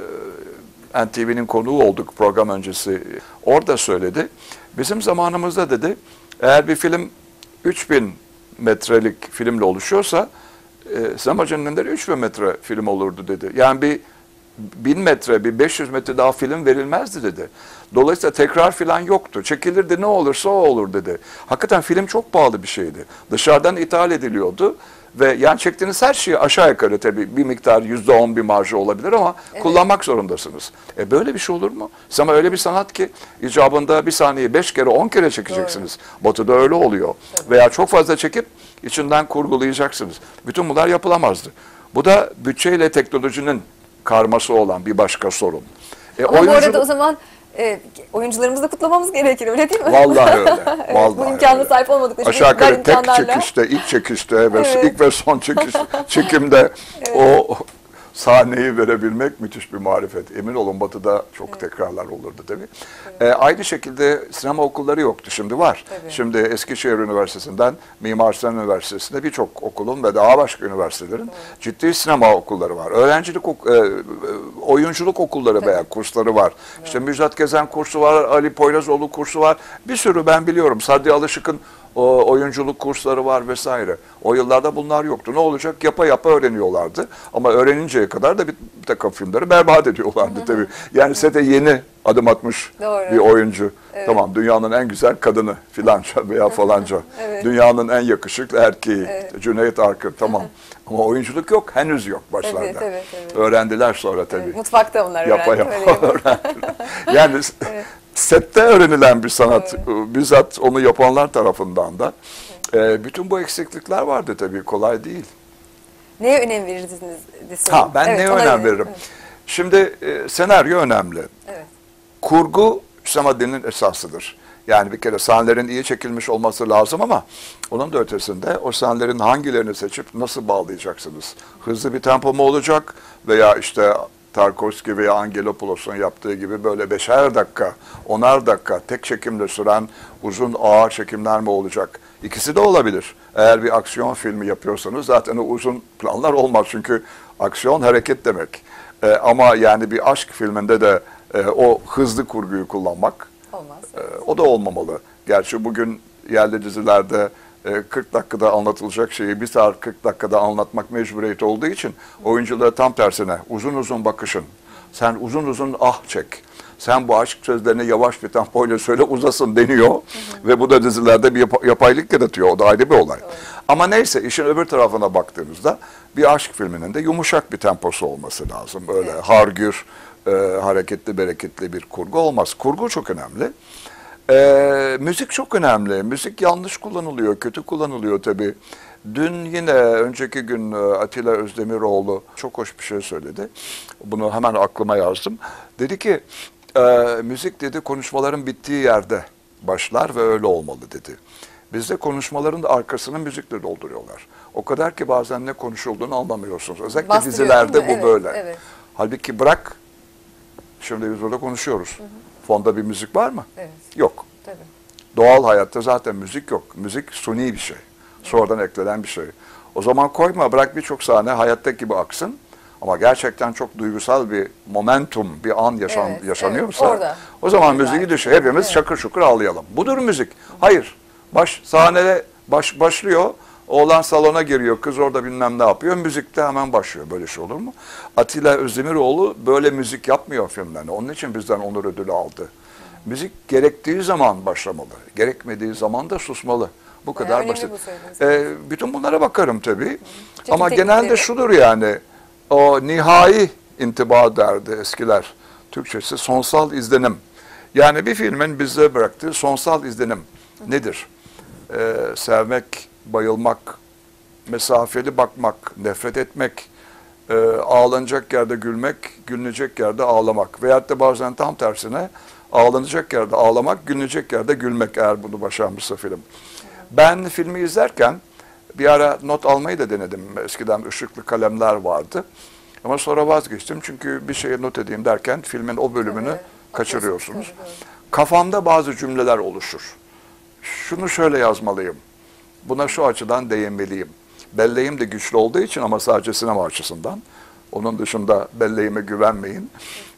NTV'nin konuğu olduk program öncesi. Orada söyledi. Bizim zamanımızda dedi, eğer bir film 3000 metrelik filmle oluşuyorsa sinemacının önünde 3000 metre film olurdu dedi. Yani bir 1000 metre, bir 500 metre daha film verilmezdi dedi. Dolayısıyla tekrar filan yoktu. Çekilirdi, ne olursa o olur dedi. Hakikaten film çok pahalı bir şeydi. Dışarıdan ithal ediliyordu. Ve yani çektiğiniz her şeyi aşağı yukarı tabii bir miktar %10 bir marjı olabilir ama kullanmak zorundasınız. Böyle bir şey olur mu? Ama öyle bir sanat ki icabında bir saniye 5 kere 10 kere çekeceksiniz. Doğru. Batı'da öyle oluyor. Tabii. Veya çok fazla çekip içinden kurgulayacaksınız. Bütün bunlar yapılamazdı. Bu da bütçeyle teknolojinin karması olan bir başka sorun. Ama bu arada o zaman oyuncularımızı da kutlamamız gerekir, öyle değil mi? Vallahi öyle. Evet, Vallahi bu imkanına öyle. sahip olmadıkları için aşağı yukarı tek imkanlarla. çekişte, ilk çekişte ve Evet. ilk ve son çekimde o sahneyi verebilmek müthiş bir marifet. Emin olun Batı'da çok tekrarlar olurdu tabii. Aynı şekilde sinema okulları yoktu. Şimdi var. Tabii. Şimdi Eskişehir Üniversitesi'nden Mimar Sinan Üniversitesi'nde birçok okulun ve daha başka üniversitelerin ciddi sinema okulları var. Oyunculuk okulları veya kursları var. İşte Müjdat Gezen kursu var, Ali Poyrazoğlu kursu var. Bir sürü ben biliyorum. Sadri Alışık'ın oyunculuk kursları var vesaire. O yıllarda bunlar yoktu. Ne olacak? Yapa yapa öğreniyorlardı. Ama öğreninceye kadar da bir takım filmleri berbat ediyorlardı tabii. Yani sete yeni adım atmış Doğru. bir oyuncu. Evet. Tamam, dünyanın en güzel kadını filanca veya falanca. Evet. Dünyanın en yakışıklı erkeği. Cüneyt Arkın. Tamam. Ama oyunculuk yok. Henüz yok başlarda. Evet. Öğrendiler sonra tabii. Evet, mutfakta onlar Yapa öğrendi. yapa öğrendiler. Yani sette öğrenilen bir sanat. Bizzat onu yapanlar tarafından da. Bütün bu eksiklikler vardı tabii. Kolay değil. Neye önem verirdiniz? Ben neye önem veririm? Evet. Şimdi senaryo önemli. Evet. Kurgu sinema dilinin esasıdır. Yani bir kere sahnelerin iyi çekilmiş olması lazım ama onun da ötesinde o sahnelerin hangilerini seçip nasıl bağlayacaksınız? Hızlı bir tempo mu olacak veya işte Tarkovski veya Angelopoulos'un yaptığı gibi böyle 5'er dakika, 10'ar dakika tek çekimle süren uzun ağır çekimler mi olacak? İkisi de olabilir. Eğer bir aksiyon filmi yapıyorsanız zaten o uzun planlar olmaz çünkü aksiyon hareket demek. Ama yani bir aşk filminde de o hızlı kurguyu kullanmak Olmaz. o da olmamalı. Gerçi bugün yerli dizilerde 40 dakikada anlatılacak şeyi 1 saat 40 dakikada anlatmak mecburiyeti olduğu için oyunculara tam tersine uzun uzun bakışın. Sen uzun uzun ah çek. Sen bu aşk sözlerini yavaş bir tempoyla söyle uzasın deniyor. Ve bu da dizilerde bir yapaylık yaratıyor. O da ayrı bir olay. Ama neyse işin öbür tarafına baktığımızda bir aşk filminin de yumuşak bir temposu olması lazım. Öyle hargür, hareketli bereketli bir kurgu olmaz. Kurgu çok önemli. Müzik çok önemli. Müzik yanlış kullanılıyor, kötü kullanılıyor tabii. Dün yine önceki gün Atilla Özdemiroğlu çok hoş bir şey söyledi. Bunu hemen aklıma yazdım. Dedi ki müzik dedi konuşmaların bittiği yerde başlar ve öyle olmalı dedi. Bizde konuşmaların da arkasını müzikle dolduruyorlar. O kadar ki bazen ne konuşulduğunu anlamıyorsunuz. Özellikle Bastırıyor, dizilerde değil mi? bu Evet, böyle. evet. Halbuki bırak, şimdi biz burada konuşuyoruz. Fonda bir müzik var mı? Evet. Yok. Tabii. Doğal hayatta zaten müzik yok. Müzik suni bir şey. Sonradan eklenen bir şey. O zaman koyma, bırak birçok sahne hayattaki gibi aksın. Ama gerçekten çok duygusal bir momentum, bir an yaşanıyorsa orada. o zaman Orada. müziği düşün. Hepimiz şakır şukur ağlayalım. Budur müzik. Hayır. Sahnede başlıyor. Oğlan salona giriyor. Kız orada bilmem ne yapıyor. Müzik de hemen başlıyor. Böyle şey olur mu? Atilla Özdemiroğlu böyle müzik yapmıyor filmlerinde. Onun için bizden onur ödülü aldı. Müzik gerektiği zaman başlamalı. Gerekmediği zaman da susmalı. Bu kadar önemli basit. bu söylediğiniz. Bütün bunlara bakarım tabii. Çekim Ama teknikleri. genelde şudur yani. O nihai intiba derdi eskiler. Türkçesi sonsal izlenim. Yani bir filmin bize bıraktığı sonsal izlenim nedir? Sevmek, bayılmak, mesafeli bakmak, nefret etmek, ağlanacak yerde gülmek, gülünecek yerde ağlamak. Veyahut da bazen tam tersine ağlanacak yerde ağlamak, gülünecek yerde gülmek eğer bunu başarmışsa film. Ben filmi izlerken bir ara not almayı da denedim. Eskiden ışıklı kalemler vardı. Ama sonra vazgeçtim çünkü bir şeye not edeyim derken filmin o bölümünü kaçırıyorsunuz. Kafamda bazı cümleler oluşur. Şunu şöyle yazmalıyım. Buna şu açıdan değinmeliyim. Belleğim de güçlü olduğu için ama sadece sinema açısından. Onun dışında belleğime güvenmeyin.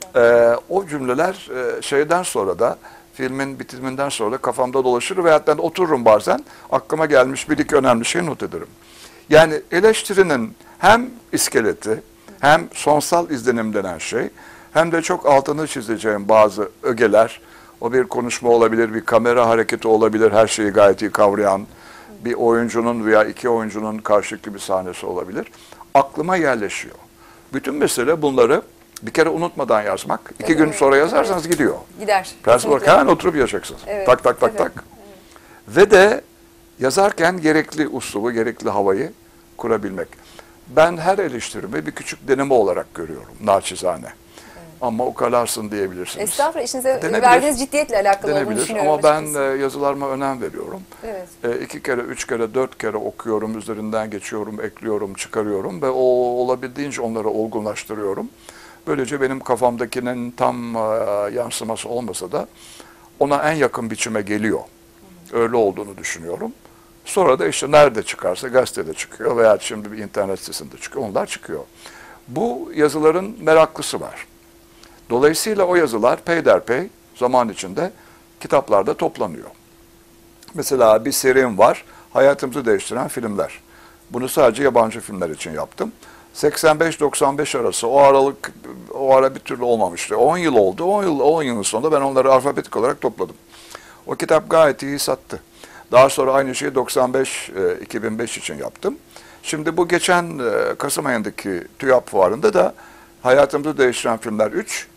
O cümleler şeyden sonra da filmin bitiminden sonra da kafamda dolaşır veyahut ben otururum bazen. Aklıma gelmiş bir iki önemli şey not ederim. Yani eleştirinin hem iskeleti hem sonsal izlenim denen şey hem de çok altını çizeceğim bazı ögeler. O bir konuşma olabilir, bir kamera hareketi olabilir, her şeyi gayet iyi kavrayan bir oyuncunun veya iki oyuncunun karşılıklı bir sahnesi olabilir. Aklıma yerleşiyor. Bütün mesele bunları bir kere unutmadan yazmak. 2 gün sonra yazarsanız gidiyor. Gider. Prens olarak hemen oturup yazacaksınız. Evet, Tak tak tak evet. tak. Ve de yazarken gerekli uslubu, gerekli havayı kurabilmek. Ben her eleştirimi bir küçük deneme olarak görüyorum naçizane. ama ukalarsın diyebilirsiniz. Estağfurullah, işinize Denebilir. verdiğiniz ciddiyetle alakalı olduğunu Denebilir düşünüyorum ama ben açıkçası. yazılarıma önem veriyorum. Evet. 2 kere, 3 kere, 4 kere okuyorum, üzerinden geçiyorum, ekliyorum, çıkarıyorum ve olabildiğince onları olgunlaştırıyorum. Böylece benim kafamdakinin tam yansıması olmasa da ona en yakın biçime geliyor. Öyle olduğunu düşünüyorum. Sonra da işte nerede çıkarsa gazetede çıkıyor veya şimdi bir internet sitesinde çıkıyor, onlar çıkıyor. Bu yazıların meraklısı var. Dolayısıyla o yazılar peyderpey zaman içinde kitaplarda toplanıyor. Mesela bir serim var, hayatımızı değiştiren filmler. Bunu sadece yabancı filmler için yaptım. 85-95 arası o ara bir türlü olmamıştı. 10 yıl oldu. 10 yılın sonunda ben onları alfabetik olarak topladım. O kitap gayet iyi sattı. Daha sonra aynı şeyi 95-2005 için yaptım. Şimdi bu geçen Kasım ayındaki TÜYAP fuarında da hayatımızı değiştiren filmler 3,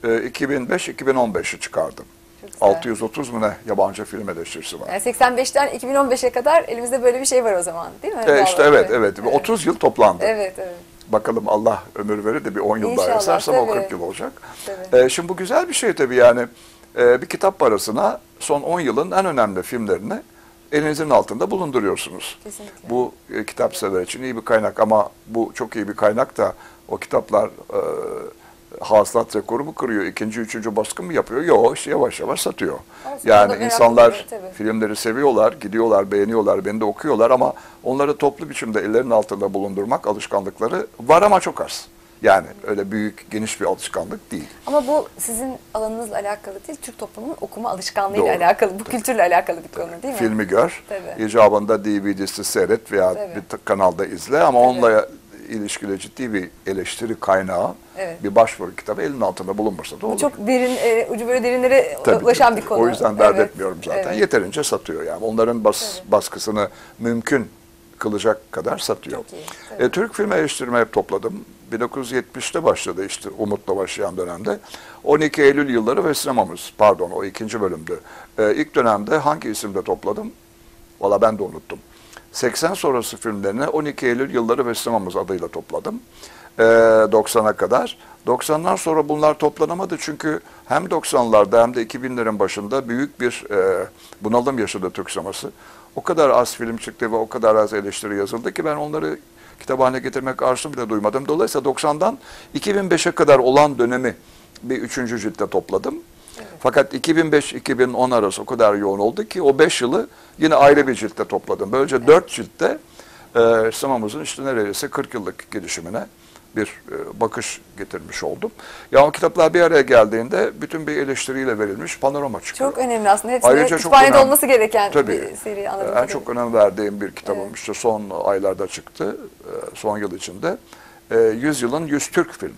2005-2015'i çıkardım. 630 mu ne yabancı film eleştirisi var. Yani 85'ten 2015'e kadar elimizde böyle bir şey var o zaman, değil mi? İşte evet. 30 yıl toplandı. Evet. Bakalım Allah ömür verir de bir 10 yıl daha İnşallah, yazarsam o tabii. 40 yıl olacak. Tabii. Şimdi bu güzel bir şey tabii yani. Bir kitap parasına son 10 yılın en önemli filmlerini elinizin altında bulunduruyorsunuz. Kesinlikle. Bu kitap sever için iyi bir kaynak ama bu çok iyi bir kaynak da o kitaplar hasılat rekoru mu kırıyor? İkinci, üçüncü baskı mı yapıyor? Yok, işte yavaş yavaş satıyor. Olsun, Yani o da insanlar meraklı, tabii. filmleri seviyorlar, gidiyorlar, beğeniyorlar, beni de okuyorlar ama onları toplu biçimde ellerinin altında bulundurmak alışkanlıkları var ama çok az. Yani öyle büyük, geniş bir alışkanlık değil. Ama bu sizin alanınızla alakalı değil, Türk toplumunun okuma alışkanlığıyla Doğru. alakalı, bu kültürle alakalı bir konu değil mi? Filmi gör, Tabii. icabında DVD'si seyret veya Tabii. bir kanalda izle ama onunla ilişkili ciddi bir eleştiri kaynağı, Evet. bir başvuru kitabı elinin altında bulunmasa da olur. Bu çok derin, ucu böyle derinlere Tabii, ulaşan tabii. bir konu. O yüzden dert Evet, etmiyorum zaten. evet. Yeterince satıyor yani. Onların baskısını mümkün kılacak kadar satıyor. Çok iyi, tabii. Türk film eleştirme hep topladım. 1970'te başladı işte Umut'la başlayan dönemde. 12 Eylül yılları ve sinemamız, pardon o ikinci bölümdü. İlk dönemde hangi isimde topladım? Valla ben de unuttum. 80 sonrası filmlerini 12 Eylül yılları ve sinemamız adıyla topladım. 90'a kadar. 90'dan sonra bunlar toplanamadı çünkü hem 90'larda hem de 2000'lerin başında büyük bir bunalım yaşadı Türk sineması. O kadar az film çıktı ve o kadar az eleştiri yazıldı ki ben onları kitap haline getirmek arzusunu bile duymadım. Dolayısıyla 90'dan 2005'e kadar olan dönemi bir 3. ciltte topladım. Evet. Fakat 2005-2010 arası o kadar yoğun oldu ki o 5 yılı yine ayrı bir ciltte topladım. Böylece 4 ciltte sinemamızın işte neredeyse 40 yıllık gelişimine bir bakış getirmiş oldum. Ya o kitaplar bir araya geldiğinde bütün bir eleştiriyle verilmiş panorama çıkıyor. Çok önemli aslında. Hepsinde Ayrıca kütüphanede olması gereken tabii, bir seri anladığım en kadarıyla. çok önem verdiğim bir kitabım. Evet. İşte son aylarda çıktı. Son yıl içinde. 100 yılın 100 Türk filmi.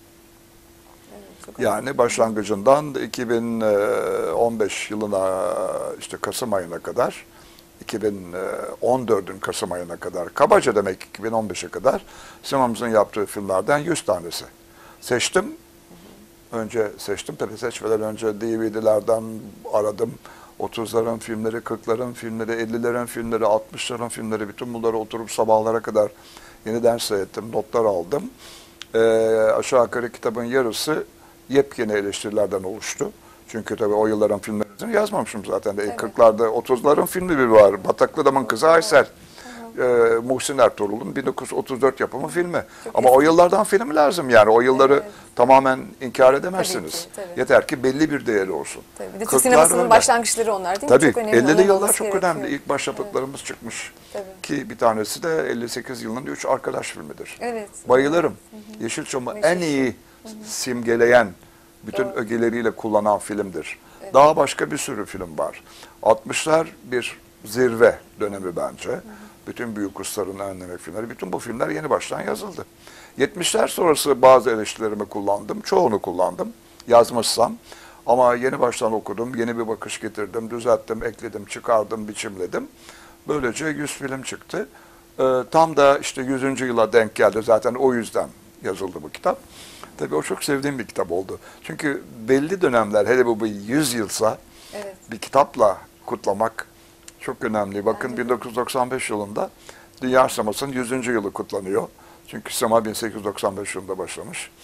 Yani başlangıcından 2015 yılına işte Kasım ayına kadar 2014'ün Kasım ayına kadar kabaca demek 2015'e kadar sinemamızın yaptığı filmlerden 100 tanesi seçtim. Önce seçtim. Tabii seçmeden önce DVD'lerden aradım. 30'ların filmleri, 40'ların filmleri, 50'lerin filmleri, 60'ların filmleri bütün bunları oturup sabahlara kadar yeniden seyrettim. Notlar aldım. Aşağı yukarı kitabın yarısı yepyeni eleştirilerden oluştu. Çünkü tabii o yılların filmlerini yazmamışım zaten. 40'larda 30'ların filmi bir var. Bataklı Adamın Kızı Aysel. Muhsin Ertuğrul'un 1934 yapımı filmi. Çok ama eski. o yıllardan film lazım yani. O yılları tamamen inkar edemezsiniz. Tabii ki, tabii. Yeter ki belli bir değeri olsun. Tabii. Bir de Türk 40'lar sinemasının öyle. başlangıçları onlar değil mi? Tabii Çok önemli. 50'li yıllar olması çok gerekiyor. önemli. İlk başyapıtlarımız çıkmış. Tabii. Ki bir tanesi de 58 yılının 3 arkadaş filmidir. Evet. Bayılırım. Yeşilçam'ı en iyi simgeleyen, bütün Doğru. ögeleriyle kullanan filmdir. Daha başka bir sürü film var. 60'lar bir zirve dönemi bence. Bütün büyük ustaların en önemli filmleri. Bütün bu filmler yeni baştan yazıldı. 70'ler sonrası bazı eleştirilerimi kullandım. Çoğunu kullandım. Yazmışsam. Ama yeni baştan okudum. Yeni bir bakış getirdim. Düzelttim, ekledim, çıkardım, biçimledim. Böylece 100 film çıktı. Tam da işte 100. yıla denk geldi. Zaten o yüzden yazıldı bu kitap. Tabii o çok sevdiğim bir kitap oldu. Çünkü belli dönemler, hele bu 100 yılsa Evet. bir kitapla kutlamak çok önemli. Bakın 1995 yılında Dünya Sineması'nın 100. yılı kutlanıyor. Çünkü sinema 1895 yılında başlamış.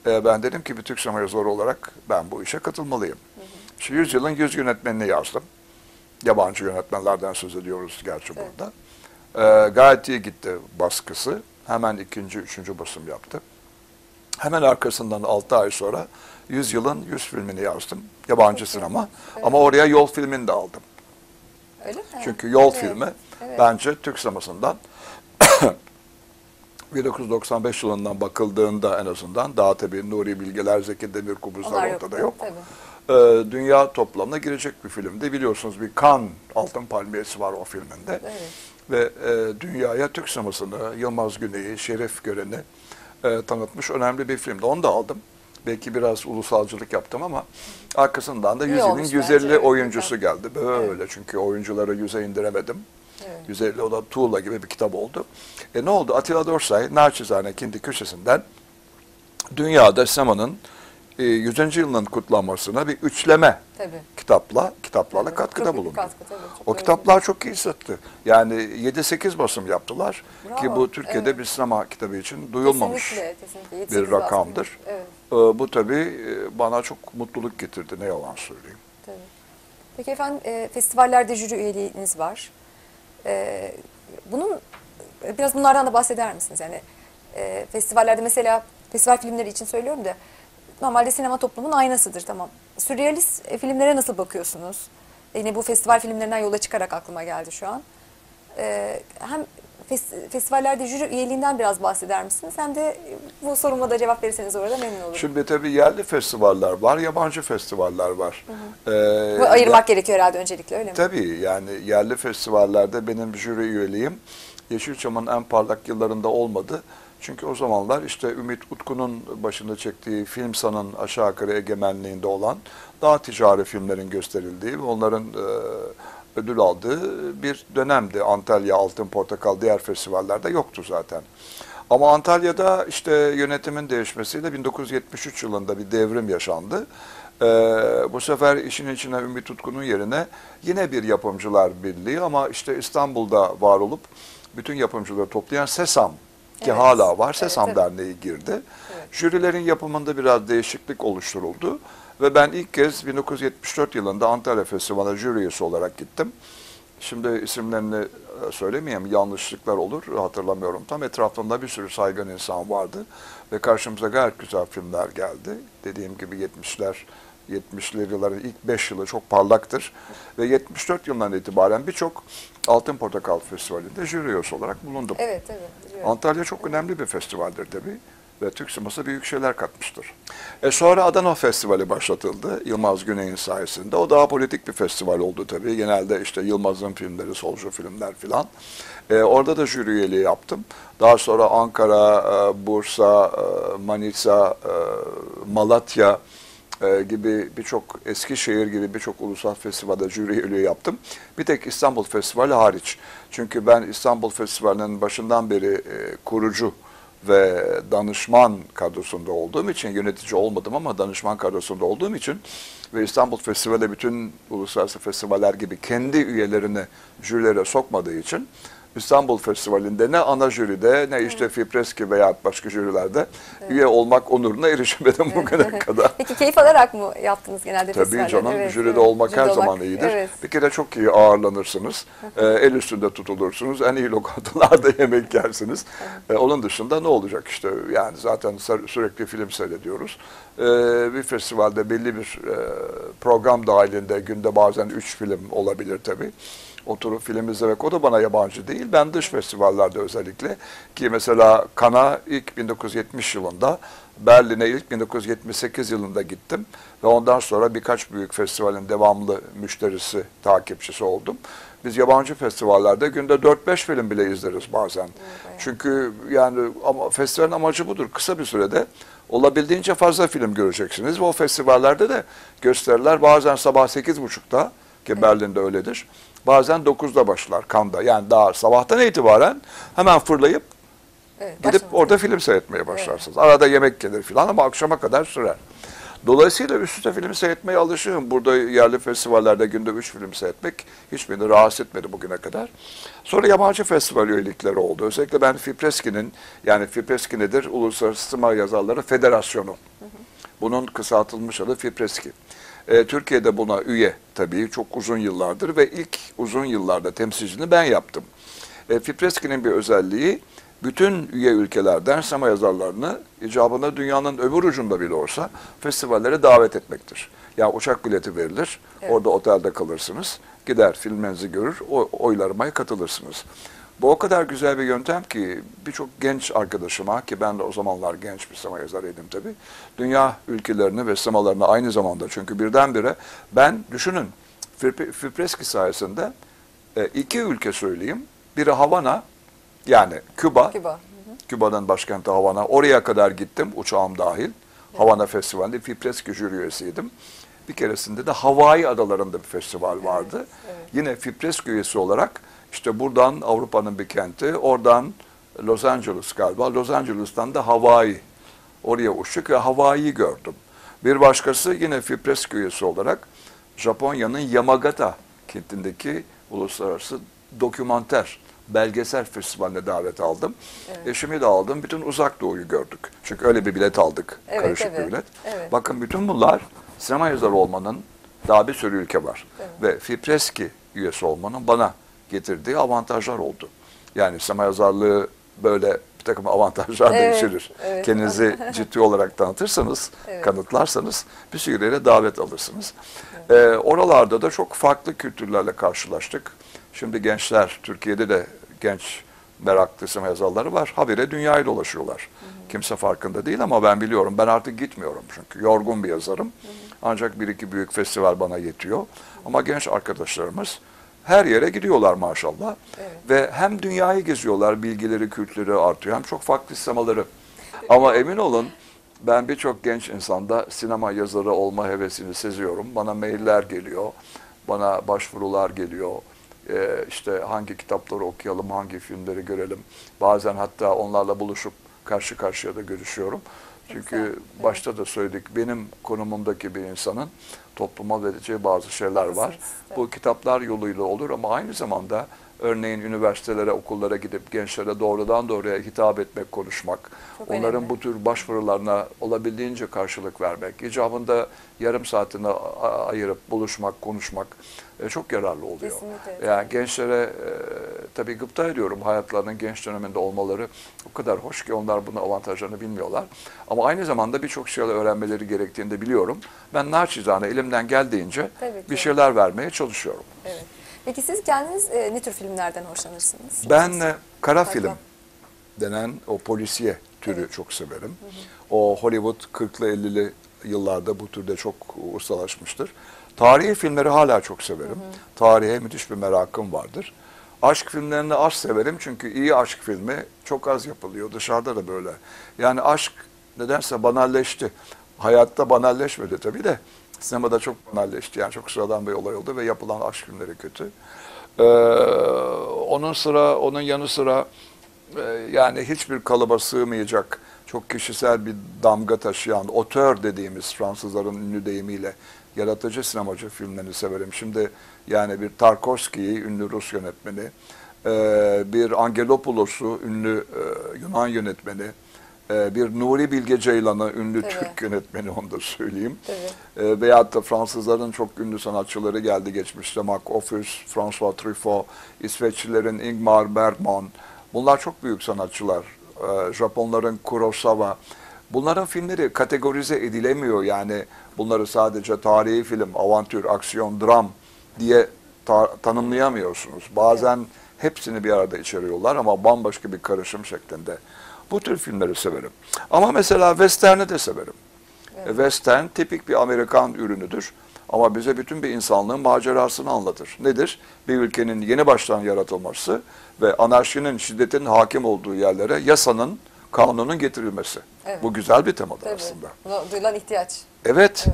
Ben dedim ki bir Türk sinema yazarı olarak ben bu işe katılmalıyım. İşte 100 yılın 100 yönetmenini yazdım. Yabancı yönetmenlerden söz ediyoruz gerçi burada. Gayet iyi gitti baskısı. Hemen ikinci, üçüncü basım yaptı. Hemen arkasından 6 ay sonra 100 yılın 100 filmini yazdım. Yabancı sinema. Ama oraya yol filmini de aldım. Öyle mi? Çünkü yol filmi evet. bence Türk sinemasından 1995 yılından bakıldığında en azından daha tabii Nuri Bilgeler, Zeki Demirkubuzlar ortada yok. Dünya toplamına girecek bir filmdi. Biliyorsunuz bir Cannes Altın Palmiyesi var o filminde. Evet. Ve dünyaya Türk sinemasını, Yılmaz Güney'i, Şerif Gören'i tanıtmış önemli bir filmdi. Onu da aldım. Belki biraz ulusalcılık yaptım ama arkasından da 100'ün 150 oyuncusu geldi. Böyle çünkü oyuncuları 100'e indiremedim. Evet. 150 o da tuğla gibi bir kitap oldu. Ne oldu? Atilla Dorsay naçizane kendi köşesinden dünyada sinemanın 100. yılının kutlanmasına bir üçleme kitaplarla katkıda bulundu. O kitaplar çok iyi sattı. Yani 7-8 basım yaptılar. Bravo. Ki bu Türkiye'de bir sinema kitabı için duyulmamış kesinlikle. Bir rakamdır. Evet. Bu tabii bana çok mutluluk getirdi, ne yalan söyleyeyim. Tabii. Peki efendim, festivallerde jüri üyeliğiniz var. Biraz bunlardan da bahseder misiniz? Yani festivallerde mesela, festival filmleri için söylüyorum da, normalde sinema toplumun aynasıdır, tamam. Sürrealist filmlere nasıl bakıyorsunuz? Yine bu festival filmlerinden yola çıkarak aklıma geldi şu an. Hem festivallerde jüri üyeliğinden biraz bahseder misiniz? Hem de bu soruma da cevap verirseniz orada memnun olurum. Şimdi tabii yerli festivaller var, yabancı festivaller var. Bu ayırmak gerekiyor herhalde öncelikle, öyle mi? Tabii, yani yerli festivallerde benim jüri üyeliğim Yeşilçam'ın en parlak yıllarında olmadı. Çünkü o zamanlar işte Ümit Utku'nun başında çektiği Filmsan'ın aşağı yukarı egemenliğinde olan daha ticari filmlerin gösterildiği ve onların ödül aldığı bir dönemdi. Antalya, Altın Portakal, diğer festivallerde yoktu zaten. Ama Antalya'da işte yönetimin değişmesiyle 1973 yılında bir devrim yaşandı. Bu sefer işin içine Ümit Utku'nun yerine yine bir yapımcılar birliği ama işte İstanbul'da var olup bütün yapımcıları toplayan SESAM ki hala var. SESAM Derneği girdi. Evet. Jürilerin yapımında biraz değişiklik oluşturuldu. Ve ben ilk kez 1974 yılında Antalya Festivali'ne jüri üyesi olarak gittim. Şimdi isimlerini söylemeyeyim, yanlışlıklar olur, hatırlamıyorum. Tam etrafımda bir sürü saygın insan vardı. Ve karşımıza gayet güzel filmler geldi. Dediğim gibi 70'li yılların ilk 5 yılı çok parlaktır. Ve 74 yılından itibaren birçok Altın Portakal Festivali'nde jüri üyesi olarak bulundum. Evet. Antalya çok önemli bir festivaldir tabii. Ve Türk sineması büyük şeyler katmıştır. Sonra Adana Festivali başlatıldı Yılmaz Güney'in sayesinde. O daha politik bir festival oldu tabii. Genelde işte Yılmaz'ın filmleri, solcu filmler filan. Orada da jüri üyeliği yaptım. Daha sonra Ankara, Bursa, Manisa, Malatya gibi birçok, Eskişehir gibi birçok ulusal festivalde jüri üyeliği yaptım. Bir tek İstanbul Festivali hariç. Çünkü ben İstanbul Festivali'nin başından beri kurucu ve danışman kadrosunda olduğum için, yönetici olmadım ama danışman kadrosunda olduğum için ve İstanbul Festivali bütün uluslararası festivaller gibi kendi üyelerini jürilere sokmadığı için İstanbul Festivali'nde ne ana jüride ne işte Fipreski veya başka jürilerde üye olmak onuruna erişemedim bugüne kadar. Peki keyif alarak mı yaptınız genelde festivallerde? Tabii canım, jüride olmak her zaman iyidir. Bir kere çok iyi ağırlanırsınız, el üstünde tutulursunuz, en iyi lokantalarda yemek yersiniz. Onun dışında ne olacak işte, yani zaten sürekli film seyrediyoruz. Bir festivalde belli bir program dahilinde günde bazen 3 film olabilir tabii. Oturup film izlemek, o da bana yabancı değil. Ben dış festivallerde özellikle, ki mesela Cannes'a ilk 1970 yılında, Berlin'e ilk 1978 yılında gittim. Ve ondan sonra birkaç büyük festivalin devamlı müşterisi, takipçisi oldum. Biz yabancı festivallerde günde 4-5 film bile izleriz bazen. Çünkü yani festivalin amacı budur. Kısa bir sürede olabildiğince fazla film göreceksiniz. Ve o festivallerde de gösteriler bazen sabah 8.30'da, ki Berlin'de öyledir. Bazen 9'da başlar Cannes'da. Yani daha sabahtan itibaren hemen fırlayıp gidip orada film seyretmeye başlarsınız. Arada yemek gelir falan ama akşama kadar sürer. Dolayısıyla üst üste film seyretmeye alışığım. Burada yerli festivallerde günde 3 film seyretmek hiç beni rahatsız etmedi bugüne kadar. Sonra yabancı festival üyelikleri oldu. Özellikle ben Fipreski'nin, yani Fipreski nedir? Uluslararası Sinema Yazarları Federasyonu. Bunun kısaltılmış adı Fipreski. Türkiye'de buna üye tabii çok uzun yıllardır ve ilk uzun yıllarda temsilcini ben yaptım. Fipreski'nin bir özelliği, bütün üye ülkelerden sinema yazarlarını icabında dünyanın öbür ucunda bile olsa festivallere davet etmektir. Yani uçak bileti verilir, evet. Orada otelde kalırsınız, gider filmlerinizi görür, oylarmaya katılırsınız. Bu o kadar güzel bir yöntem ki birçok genç arkadaşıma, ki ben de o zamanlar genç bir sinema yazarıydım tabii, dünya ülkelerini ve sinemalarını aynı zamanda, çünkü birdenbire ben düşünün Fipreski sayesinde 2 ülke söyleyeyim, biri Havana, yani Küba. Küba'nın başkenti Havana. Oraya kadar gittim, uçağım dahil. Evet. Havana Festivali'nde Fipreski jüri üyesiydim. Bir keresinde de Hawaii adalarında bir festival vardı. Evet, evet. Yine Fipreski üyesi olarak işte buradan Avrupa'nın bir kenti, oradan Los Angeles galiba. Los Angeles'tan da Hawaii. Oraya uçtuk ve Hawaii'yi gördüm. Bir başkası yine Fipreski üyesi olarak Japonya'nın Yamagata kentindeki uluslararası dokümanter belgesel festivaline davet aldım. Evet. Eşimi de aldım. Bütün Uzak Doğu'yu gördük. Çünkü öyle bir bilet aldık. Evet, karışık bir bilet. Evet. Bakın bütün bunlar sinema yazarı olmanın daha bir sürü ülke var. Evet. Ve Fipreski üyesi olmanın bana getirdiği avantajlar oldu. Yani sinema yazarlığı böyle bir takım avantajlar değiştirir. Evet. Kendinizi ciddi olarak tanıtırsanız, evet. Kanıtlarsanız bir sürü yere davet alırsınız. Evet. Oralarda da çok farklı kültürlerle karşılaştık. Şimdi gençler, Türkiye'de de genç meraklı sinema yazarları var. Habire dünyayı dolaşıyorlar. Kimse farkında değil ama ben biliyorum. Ben artık gitmiyorum çünkü yorgun bir yazarım. Ancak 1-2 büyük festival bana yetiyor. Ama genç arkadaşlarımız her yere gidiyorlar maşallah. Evet. Ve hem dünyayı geziyorlar, bilgileri, kültürleri artıyor. Hem çok farklı sinemaları. Ama emin olun, ben birçok genç insanda sinema yazarı olma hevesini seziyorum. Bana mailler geliyor, bana başvurular geliyor. İşte hangi kitapları okuyalım, hangi filmleri görelim. Bazen hatta onlarla buluşup karşı karşıya da görüşüyorum. Çünkü başta da söyledik, benim konumumdaki bir insanın topluma vereceği bazı şeyler var. Bu kitaplar yoluyla olur ama aynı zamanda örneğin üniversitelere, okullara gidip gençlere doğrudan doğruya hitap etmek, konuşmak, çok onların önemli. Bu tür başvurularına olabildiğince karşılık vermek, icabında yarım saatini ayırıp buluşmak, konuşmak çok yararlı oluyor. Kesinlikle. Yani gençlere tabii gıpta ediyorum, hayatlarının genç döneminde olmaları o kadar hoş ki onlar bunun avantajlarını bilmiyorlar. Ama aynı zamanda birçok şeyler öğrenmeleri gerektiğini de biliyorum. Ben naçizane elimden geldiğince bir şeyler vermeye çalışıyorum. Evet. Peki siz kendiniz ne tür filmlerden hoşlanırsınız? Ben kara film denen o polisiye türü çok severim. O Hollywood 40'lı 50'li yıllarda bu türde çok ustalaşmıştır. Tarihi filmleri hala çok severim. Tarihe müthiş bir merakım vardır. Aşk filmlerini az severim çünkü iyi aşk filmi çok az yapılıyor. Dışarıda da böyle. Yani aşk nedense banalleşti. Hayatta banalleşmedi tabii de. Sinemada çok banalleşti. Yani çok sıradan bir olay oldu ve yapılan aşk filmleri kötü. Onun yanı sıra yani hiçbir kalıba sığmayacak, çok kişisel bir damga taşıyan, otör dediğimiz Fransızların ünlü deyimiyle yaratıcı sinemacı filmlerini severim. Şimdi yani bir Tarkovski'yi, ünlü Rus yönetmeni, bir Angelopoulos'u, ünlü Yunan yönetmeni, bir Nuri Bilge Ceylan'ı, ünlü Türk yönetmeni, onu da söyleyeyim. Veyahut da Fransızların çok ünlü sanatçıları geldi geçmişte. Marc Offus, François Truffaut, İsveçlilerin Ingmar Bergman. Bunlar çok büyük sanatçılar. Japonların Kurosawa. Bunların filmleri kategorize edilemiyor. Yani bunları sadece tarihi film, avantür, aksiyon, dram diye tanımlayamıyorsunuz. Bazen hepsini bir arada içeriyorlar ama bambaşka bir karışım şeklinde. Bu tür filmleri severim. Ama mesela Western'i de severim. Evet. Western tipik bir Amerikan ürünüdür. Ama bize bütün bir insanlığın macerasını anlatır. Nedir? Bir ülkenin yeni baştan yaratılması ve anarşinin, şiddetin hakim olduğu yerlere yasanın, kanunun getirilmesi. Evet. Bu güzel bir temadır aslında. Buna duyulan ihtiyaç. Evet.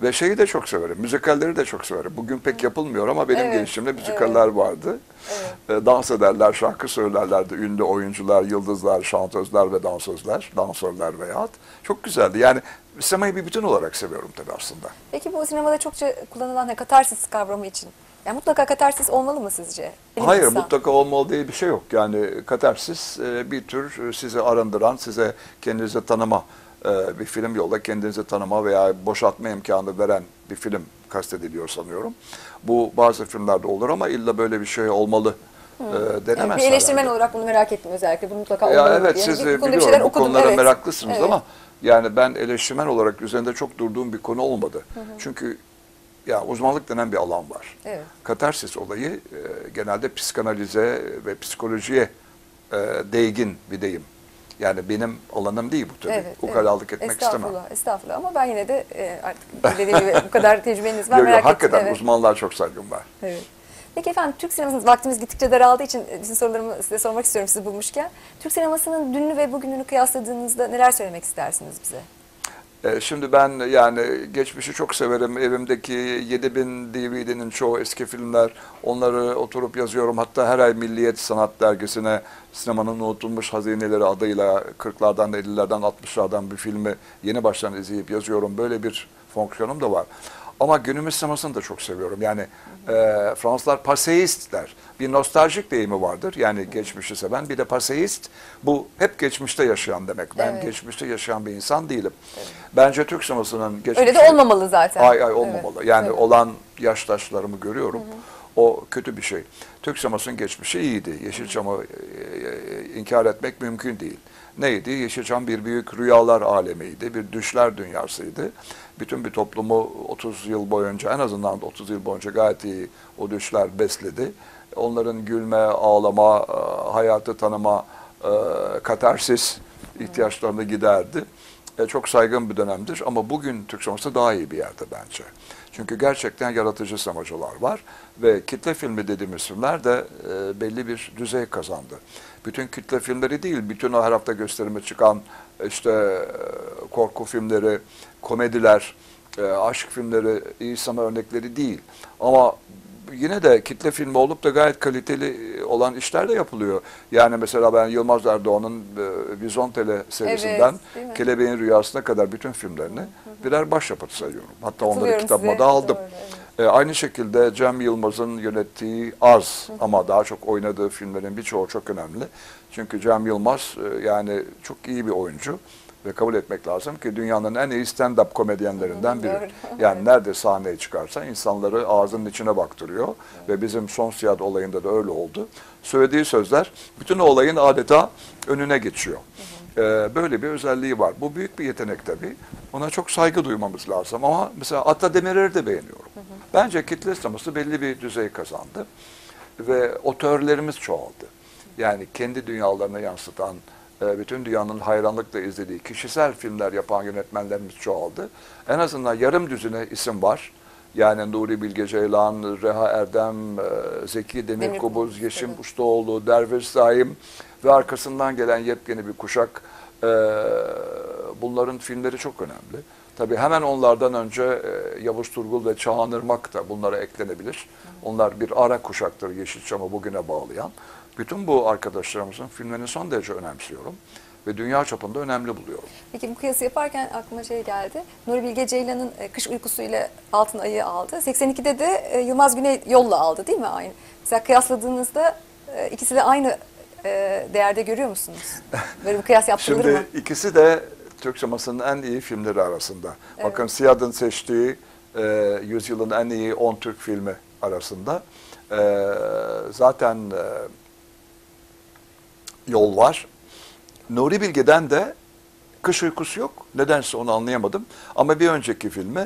Ve şeyi de çok severim, müzikalleri de çok severim. Bugün pek yapılmıyor ama benim Evet, gençliğimde müzikaller vardı. Dans ederler, şarkı söylerlerdi. Ünlü oyuncular, yıldızlar, şantözler ve dansözler veyahut. Çok güzeldi. Yani sinemayı bir bütün olarak seviyorum tabii aslında. Peki bu sinemada çokça kullanılan katarsis kavramı için, yani mutlaka katarsis olmalı mı sizce? Bilim Hayır, insan. mutlaka olmalı diye bir şey yok. Yani katarsis bir tür sizi arındıran, size kendinizi tanıma, bir film yolla kendinizi tanıma veya boşaltma imkanı veren bir film kastediliyor sanıyorum. Bu bazı filmlerde olur ama illa böyle bir şey olmalı denemez. Yani bir eleştirmen herhalde. olarak bunu merak ettim özellikle. Bu mutlaka Ya olmalı evet, diye. siz Bu konuda bir biliyorum şeyler bu okudum. konulara Evet. meraklısınız Evet. ama yani ben eleştirmen olarak üzerinde çok durduğum bir konu olmadı. Çünkü ya uzmanlık denen bir alan var. Evet. Katarsis olayı genelde psikanalize ve psikolojiye değgin bir deyim. Yani benim alanım değil bu tabii. Evet, Ukalalık etmek istemem. Estağfurullah, estağfurullah. Ama ben yine de artık dediğim gibi bu kadar tecrübeniz var, Yok, merak hakikaten ettim. Evet. uzmanlığa çok saygım var. Evet. Peki efendim, Türk sinemasının vaktimiz gittikçe daraldığı için bizim sorularımı size sormak istiyorum sizi bulmuşken. Türk sinemasının dününü ve bugününü kıyasladığınızda neler söylemek istersiniz bize? Şimdi ben yani geçmişi çok severim. Evimdeki 7000 DVD'nin çoğu eski filmler. Onları oturup yazıyorum. Hatta her ay Milliyet Sanat Dergisi'ne sinemanın unutulmuş hazineleri adıyla 40'lardan, 50'lerden, 60'lardan bir filmi yeni baştan izleyip yazıyorum. Böyle bir fonksiyonum da var. Ama günümüz sinemasını da çok seviyorum. Yani Fransızlar paseist der. Bir nostaljik deyimi vardır. Yani geçmişi seven. Bir de paseist. Bu hep geçmişte yaşayan demek. Ben Evet. geçmişte yaşayan bir insan değilim. Bence Türk sinemasının geçmişi... Öyle de olmamalı zaten. Ay olmamalı. Evet. Yani Evet. olan yaştaşlarımı görüyorum. O kötü bir şey. Türk sinemasının geçmişi iyiydi. Yeşilçam'ı inkar etmek mümkün değil. Neydi? Yeşilçam bir büyük rüyalar alemiydi. Bir düşler dünyasıydı. Bütün bir toplumu 30 yıl boyunca, en azından 30 yıl boyunca gayet iyi o düşler besledi. Onların gülme, ağlama, hayatı tanıma, katarsis ihtiyaçlarını giderdi. Çok saygın bir dönemdir ama bugün Türk sineması daha iyi bir yerde bence. Çünkü gerçekten yaratıcı sinemacılar var ve kitle filmi dediğimiz filmler de belli bir düzey kazandı. Bütün kitle filmleri değil, bütün o her hafta gösterime çıkan işte korku filmleri, komediler, aşk filmleri, iyi sinema örnekleri değil. Ama yine de kitle filmi olup da gayet kaliteli olan işler de yapılıyor. Yani mesela ben Yılmaz Erdoğan'ın Vizontele serisinden değil mi? Kelebeğin Rüyası'na kadar bütün filmlerini birer başyapıt sayıyorum. Hatta onları Katılıyorum kitabıma size. da aldım. Doğru, evet. Aynı şekilde Cem Yılmaz'ın yönettiği az ama daha çok oynadığı filmlerin birçoğu çok önemli. Çünkü Cem Yılmaz yani çok iyi bir oyuncu. Ve kabul etmek lazım ki dünyanın en iyi stand-up komedyenlerinden biri. Doğru. Yani nerede sahneye çıkarsa insanları ağzının içine baktırıyor. Ve bizim Son Siyad olayında da öyle oldu. Söylediği sözler bütün o olayın adeta önüne geçiyor. Böyle bir özelliği var. Bu büyük bir yetenek tabii. Ona çok saygı duymamız lazım. Ama mesela Ata Demirer'i de beğeniyorum. Bence kitle sineması belli bir düzey kazandı. Ve otörlerimiz çoğaldı. Yani kendi dünyalarını yansıtan, bütün dünyanın hayranlıkla izlediği kişisel filmler yapan yönetmenlerimiz çoğaldı. En azından yarım düzine isim var. Yani Nuri Bilge Ceylan, Reha Erdem, Zeki Demirkubuz, Yeşim Ustaoğlu, Derviş Zaim ve arkasından gelen yepyeni bir kuşak. Bunların filmleri çok önemli. Tabii hemen onlardan önce Yavuz Turgul ve Çağan Irmak da bunlara eklenebilir. Onlar bir ara kuşaktır Yeşilçam'ı bugüne bağlayan. Bütün bu arkadaşlarımızın filmlerini son derece önemsiyorum ve dünya çapında önemli buluyorum. Peki bu kıyası yaparken aklıma şey geldi. Nuri Bilge Ceylan'ın Kış Uykusu ile Altın Ayı'yı aldı. 82'de de Yılmaz Güney Yol'la aldı değil mi aynı? Mesela kıyasladığınızda ikisi de aynı değerde görüyor musunuz? Böyle bir kıyas yaptırılır mı? Şimdi ikisi de Türk sinemasının en iyi filmleri arasında. Evet. Bakın Siyad'ın seçtiği yüzyılın en iyi 10 Türk filmi arasında. Zaten Yol var. Nuri Bilge'den de Kış Uykusu yok. Nedense onu anlayamadım. Ama bir önceki filmi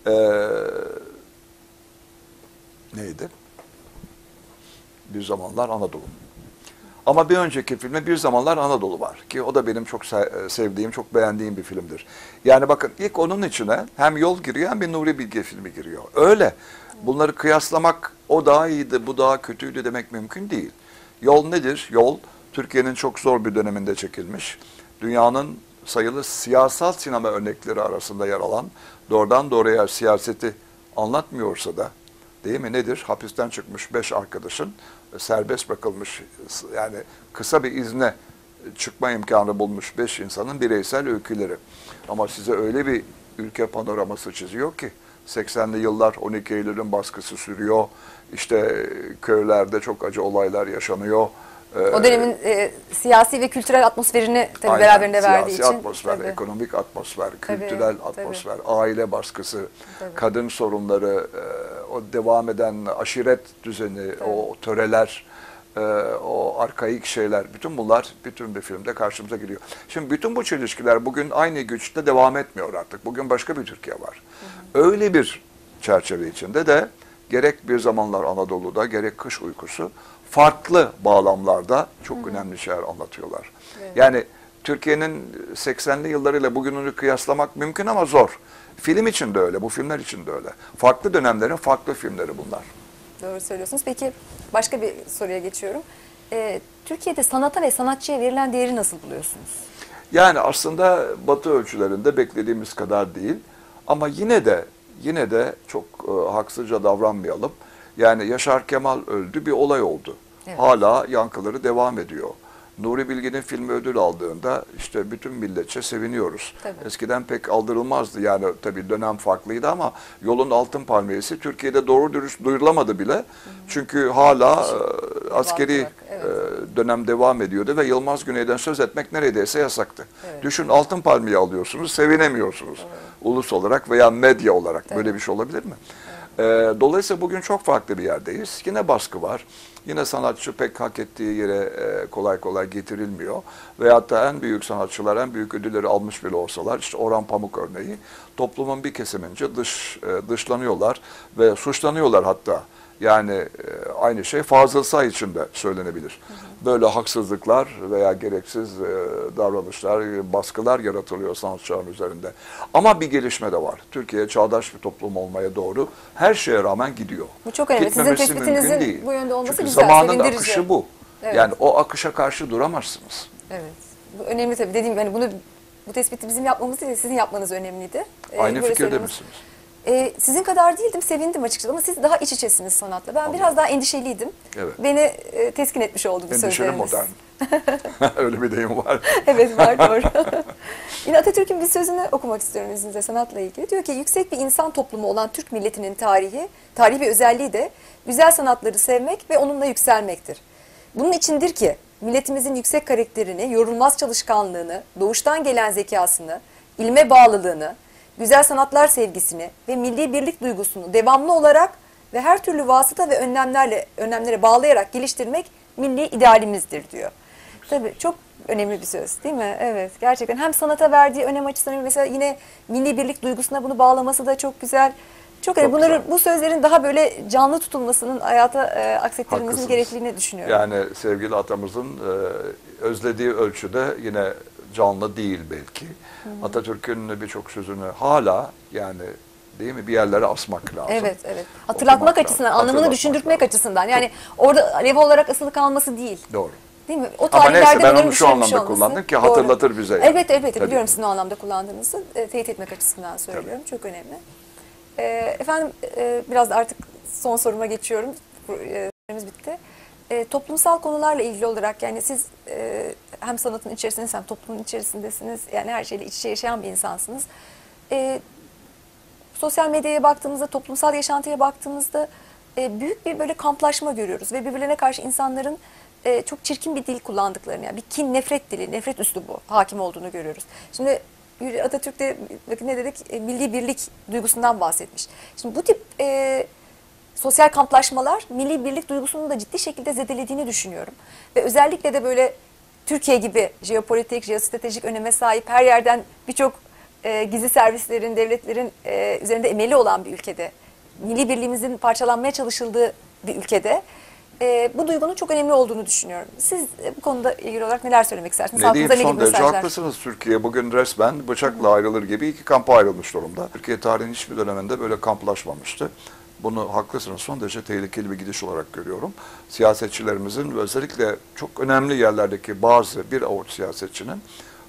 neydi? Bir Zamanlar Anadolu. Ama bir önceki filmi Bir Zamanlar Anadolu var. Ki o da benim çok sevdiğim, çok beğendiğim bir filmdir. Yani bakın ilk onun içine hem Yol giriyor hem bir Nuri Bilge filmi giriyor. Öyle. Bunları kıyaslamak o daha iyiydi, bu daha kötüydü demek mümkün değil. Yol nedir? Yol Türkiye'nin çok zor bir döneminde çekilmiş. Dünyanın sayılı siyasal sinema örnekleri arasında yer alan, doğrudan doğruya siyaseti anlatmıyorsa da, değil mi, nedir? Hapisten çıkmış 5 arkadaşın serbest bırakılmış, yani kısa bir izne çıkma imkanı bulmuş 5 insanın bireysel öyküleri. Ama size öyle bir ülke panoraması çiziyor ki 80'li yıllar 12 Eylül'ün baskısı sürüyor. İşte köylerde çok acı olaylar yaşanıyor. O dönemin siyasi ve kültürel atmosferini tabii Aynen, beraberinde verdiği için. siyasi atmosfer, Tabii. ekonomik atmosfer, Tabii, kültürel atmosfer, aile baskısı, Tabii. kadın sorunları, o devam eden aşiret düzeni, o töreler, o arkaik şeyler, bütün bunlar bütün bir filmde karşımıza geliyor. Şimdi bütün bu çelişkiler bugün aynı güçte devam etmiyor artık. Bugün başka bir Türkiye var. Öyle bir çerçeve içinde de gerek bir zamanlar Anadolu'da, gerek Kış Uykusu farklı bağlamlarda çok önemli şeyler anlatıyorlar. Evet. Yani Türkiye'nin 80'li yıllarıyla bugününü kıyaslamak mümkün ama zor. Film için de öyle, bu filmler için de öyle. Farklı dönemlerin farklı filmleri bunlar. Doğru söylüyorsunuz. Peki başka bir soruya geçiyorum. Türkiye'de sanata ve sanatçıya verilen değeri nasıl buluyorsunuz? Yani aslında Batı ölçülerinde beklediğimiz kadar değil. Ama yine de çok haksızca davranmayalım. Yani Yaşar Kemal öldü, bir olay oldu. Evet. Hala yankıları devam ediyor. Nuri Bilge'nin filmi ödül aldığında işte bütün milletçe seviniyoruz. Tabii. Eskiden pek aldırılmazdı, yani tabii dönem farklıydı ama Yolun Altın Palmiyesi Türkiye'de doğru dürüst duyurulamadı bile. Çünkü hala askeri Evet. dönem devam ediyordu ve Yılmaz Güney'den söz etmek neredeyse yasaktı. Evet. Düşün, Altın Palmiye alıyorsunuz, sevinemiyorsunuz. Ulus olarak veya medya olarak. Tabii. Böyle bir şey olabilir mi? Dolayısıyla bugün çok farklı bir yerdeyiz. Yine baskı var. Yine sanatçı pek hak ettiği yere kolay kolay getirilmiyor. Veyahut da en büyük sanatçılar en büyük ödülleri almış bile olsalar, işte Orhan Pamuk örneği, toplumun bir kesimince dışlanıyorlar ve suçlanıyorlar hatta. Yani aynı şey Fazıl Say için de söylenebilir. Böyle haksızlıklar veya gereksiz davranışlar, baskılar yaratılıyor sanatçıların üzerinde. Ama bir gelişme de var. Türkiye çağdaş bir toplum olmaya doğru her şeye rağmen gidiyor. Bu çok önemli. Sizin Gitmemesi mümkün tespitinizin değil. bu yönde olması Çünkü güzel, zamanın sevindirici. akışı bu. Evet. Yani o akışa karşı duramazsınız. Evet. Bu önemli tabii. Dediğim gibi hani bu tespiti bizim yapmamız değil, sizin yapmanız önemliydi. Aynı Böyle fikirde söylememiz- misiniz? Sizin kadar değildim, sevindim açıkçası ama siz daha iç içesiniz sanatla. Ben biraz daha endişeliydim. Evet. Beni teskin etmiş oldu bu Endişeli sözleriniz. modern. Öyle bir deyim var. Evet, var, doğru. Yine Atatürk'ün bir sözünü okumak istiyorum izninizle sanatla ilgili. Diyor ki yüksek bir insan toplumu olan Türk milletinin tarihi bir özelliği de güzel sanatları sevmek ve onunla yükselmektir. Bunun içindir ki milletimizin yüksek karakterini, yorulmaz çalışkanlığını, doğuştan gelen zekasını, ilme bağlılığını, güzel sanatlar sevgisini ve milli birlik duygusunu devamlı olarak ve her türlü vasıta ve önlemlere bağlayarak geliştirmek milli idealimizdir diyor. Tabii çok önemli bir söz değil mi? Evet, gerçekten hem sanata verdiği önem açısından mesela yine milli birlik duygusuna bunu bağlaması da çok güzel. Çok önemli. güzel. Bu sözlerin daha böyle canlı tutulmasının hayata aksettirilmesinin Haklısınız. gerekliliğini düşünüyorum. Yani sevgili atamızın özlediği ölçüde yine canlı değil belki. Atatürk'ün birçok sözünü hala, yani değil mi, bir yerlere asmak lazım. Evet, evet. Hatırlatmak Okumak açısından, lazım, anlamını hatırlatmak düşündürtmek lazım. açısından. Yani orada alev olarak asılı kalması değil. Doğru. Değil mi? O Ama neyse, tarihlerde ben bunların onu şu düşünülmüş anlamda olması. kullandım ki Doğru. hatırlatır bize. Yani. Elbette, Tabii. biliyorum sizin o anlamda kullandığınızı. Teyit etmek açısından söylüyorum. Çok önemli. Efendim biraz da artık son soruma geçiyorum. Süremiz bitti. Toplumsal konularla ilgili olarak yani siz hem sanatın içerisindesiniz hem toplumun içerisindesiniz. Yani her şeyle iç içe yaşayan bir insansınız. Sosyal medyaya baktığımızda, toplumsal yaşantıya baktığımızda büyük bir böyle kamplaşma görüyoruz ve birbirlerine karşı insanların çok çirkin bir dil kullandıklarını, yani bir kin, nefret dili, nefret üslubu hakim olduğunu görüyoruz. Şimdi Atatürk de bakın ne dedik, milli birlik duygusundan bahsetmiş. Şimdi bu tip sosyal kamplaşmalar milli birlik duygusunu da ciddi şekilde zedelediğini düşünüyorum. Ve özellikle de böyle Türkiye gibi jeopolitik, jeostratejik öneme sahip, her yerden birçok gizli servislerin, devletlerin üzerinde emeli olan bir ülkede, milli birliğimizin parçalanmaya çalışıldığı bir ülkede bu duygunun çok önemli olduğunu düşünüyorum. Siz bu konuda ilgili olarak neler söylemek istersiniz? Ne diyeyim, Halkımıza son derece mesajlar? haklısınız. Türkiye bugün resmen bıçakla ayrılır gibi iki kampa ayrılmış durumda. Türkiye tarihinin hiçbir döneminde böyle kamplaşmamıştı. Bunu haklısınız, son derece tehlikeli bir gidiş olarak görüyorum. Siyasetçilerimizin ve özellikle çok önemli yerlerdeki bazı bir avuç siyasetçinin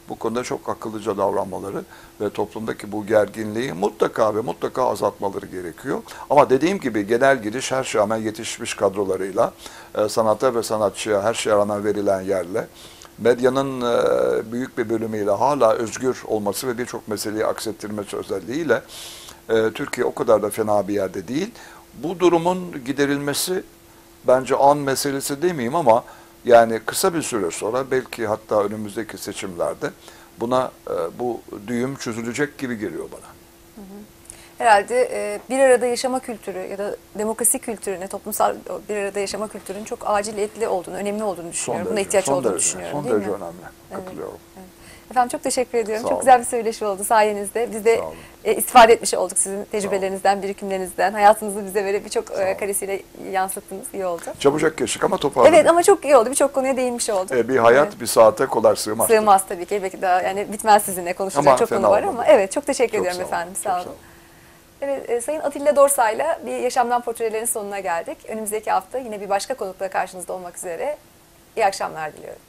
bu konuda çok akıllıca davranmaları ve toplumdaki bu gerginliği mutlaka ve mutlaka azaltmaları gerekiyor. Ama dediğim gibi genel giriş her şeye rağmen yetişmiş kadrolarıyla, sanata ve sanatçıya her şeye rağmen verilen yerle, medyanın büyük bir bölümüyle hala özgür olması ve birçok meseleyi aksettirmesi özelliğiyle Türkiye o kadar da fena bir yerde değil. Bu durumun giderilmesi bence an meselesi demeyeyim ama yani kısa bir süre sonra belki hatta önümüzdeki seçimlerde buna bu düğüm çözülecek gibi geliyor bana. Herhalde bir arada yaşama kültürü ya da demokrasi kültürüne, toplumsal bir arada yaşama kültürünün çok aciliyetli olduğunu, önemli olduğunu düşünüyorum. Buna ihtiyaç olduğunu düşünüyorum. Son değil derece mi? önemli. Katılıyorum. Evet. Efendim çok teşekkür ediyorum. Sağ Çok olun. güzel bir söyleşi oldu sayenizde. Biz de Sağ olun. istifade etmiş olduk sizin tecrübelerinizden, birikimlerinizden. Hayatınızı bize böyle birçok karesiyle yansıttınız. İyi oldu. Çabucak geçtik ama toparladık. Evet ama çok iyi oldu. Birçok konuya değinmiş olduk. Bir hayat Evet. bir saate kolay sığmaz. Sığmaz tabii ki. Belki daha yani bitmez sizinle konuşacak Ama çok fena konu var olmadı. ama evet çok teşekkür Çok ediyorum sağ olun, efendim. çok Sağ sağ olun. olun. Evet, Sayın Atilla Dorsay'la bir Yaşamdan Portrelerin sonuna geldik. Önümüzdeki hafta yine bir başka konukla karşınızda olmak üzere. İyi akşamlar diliyorum.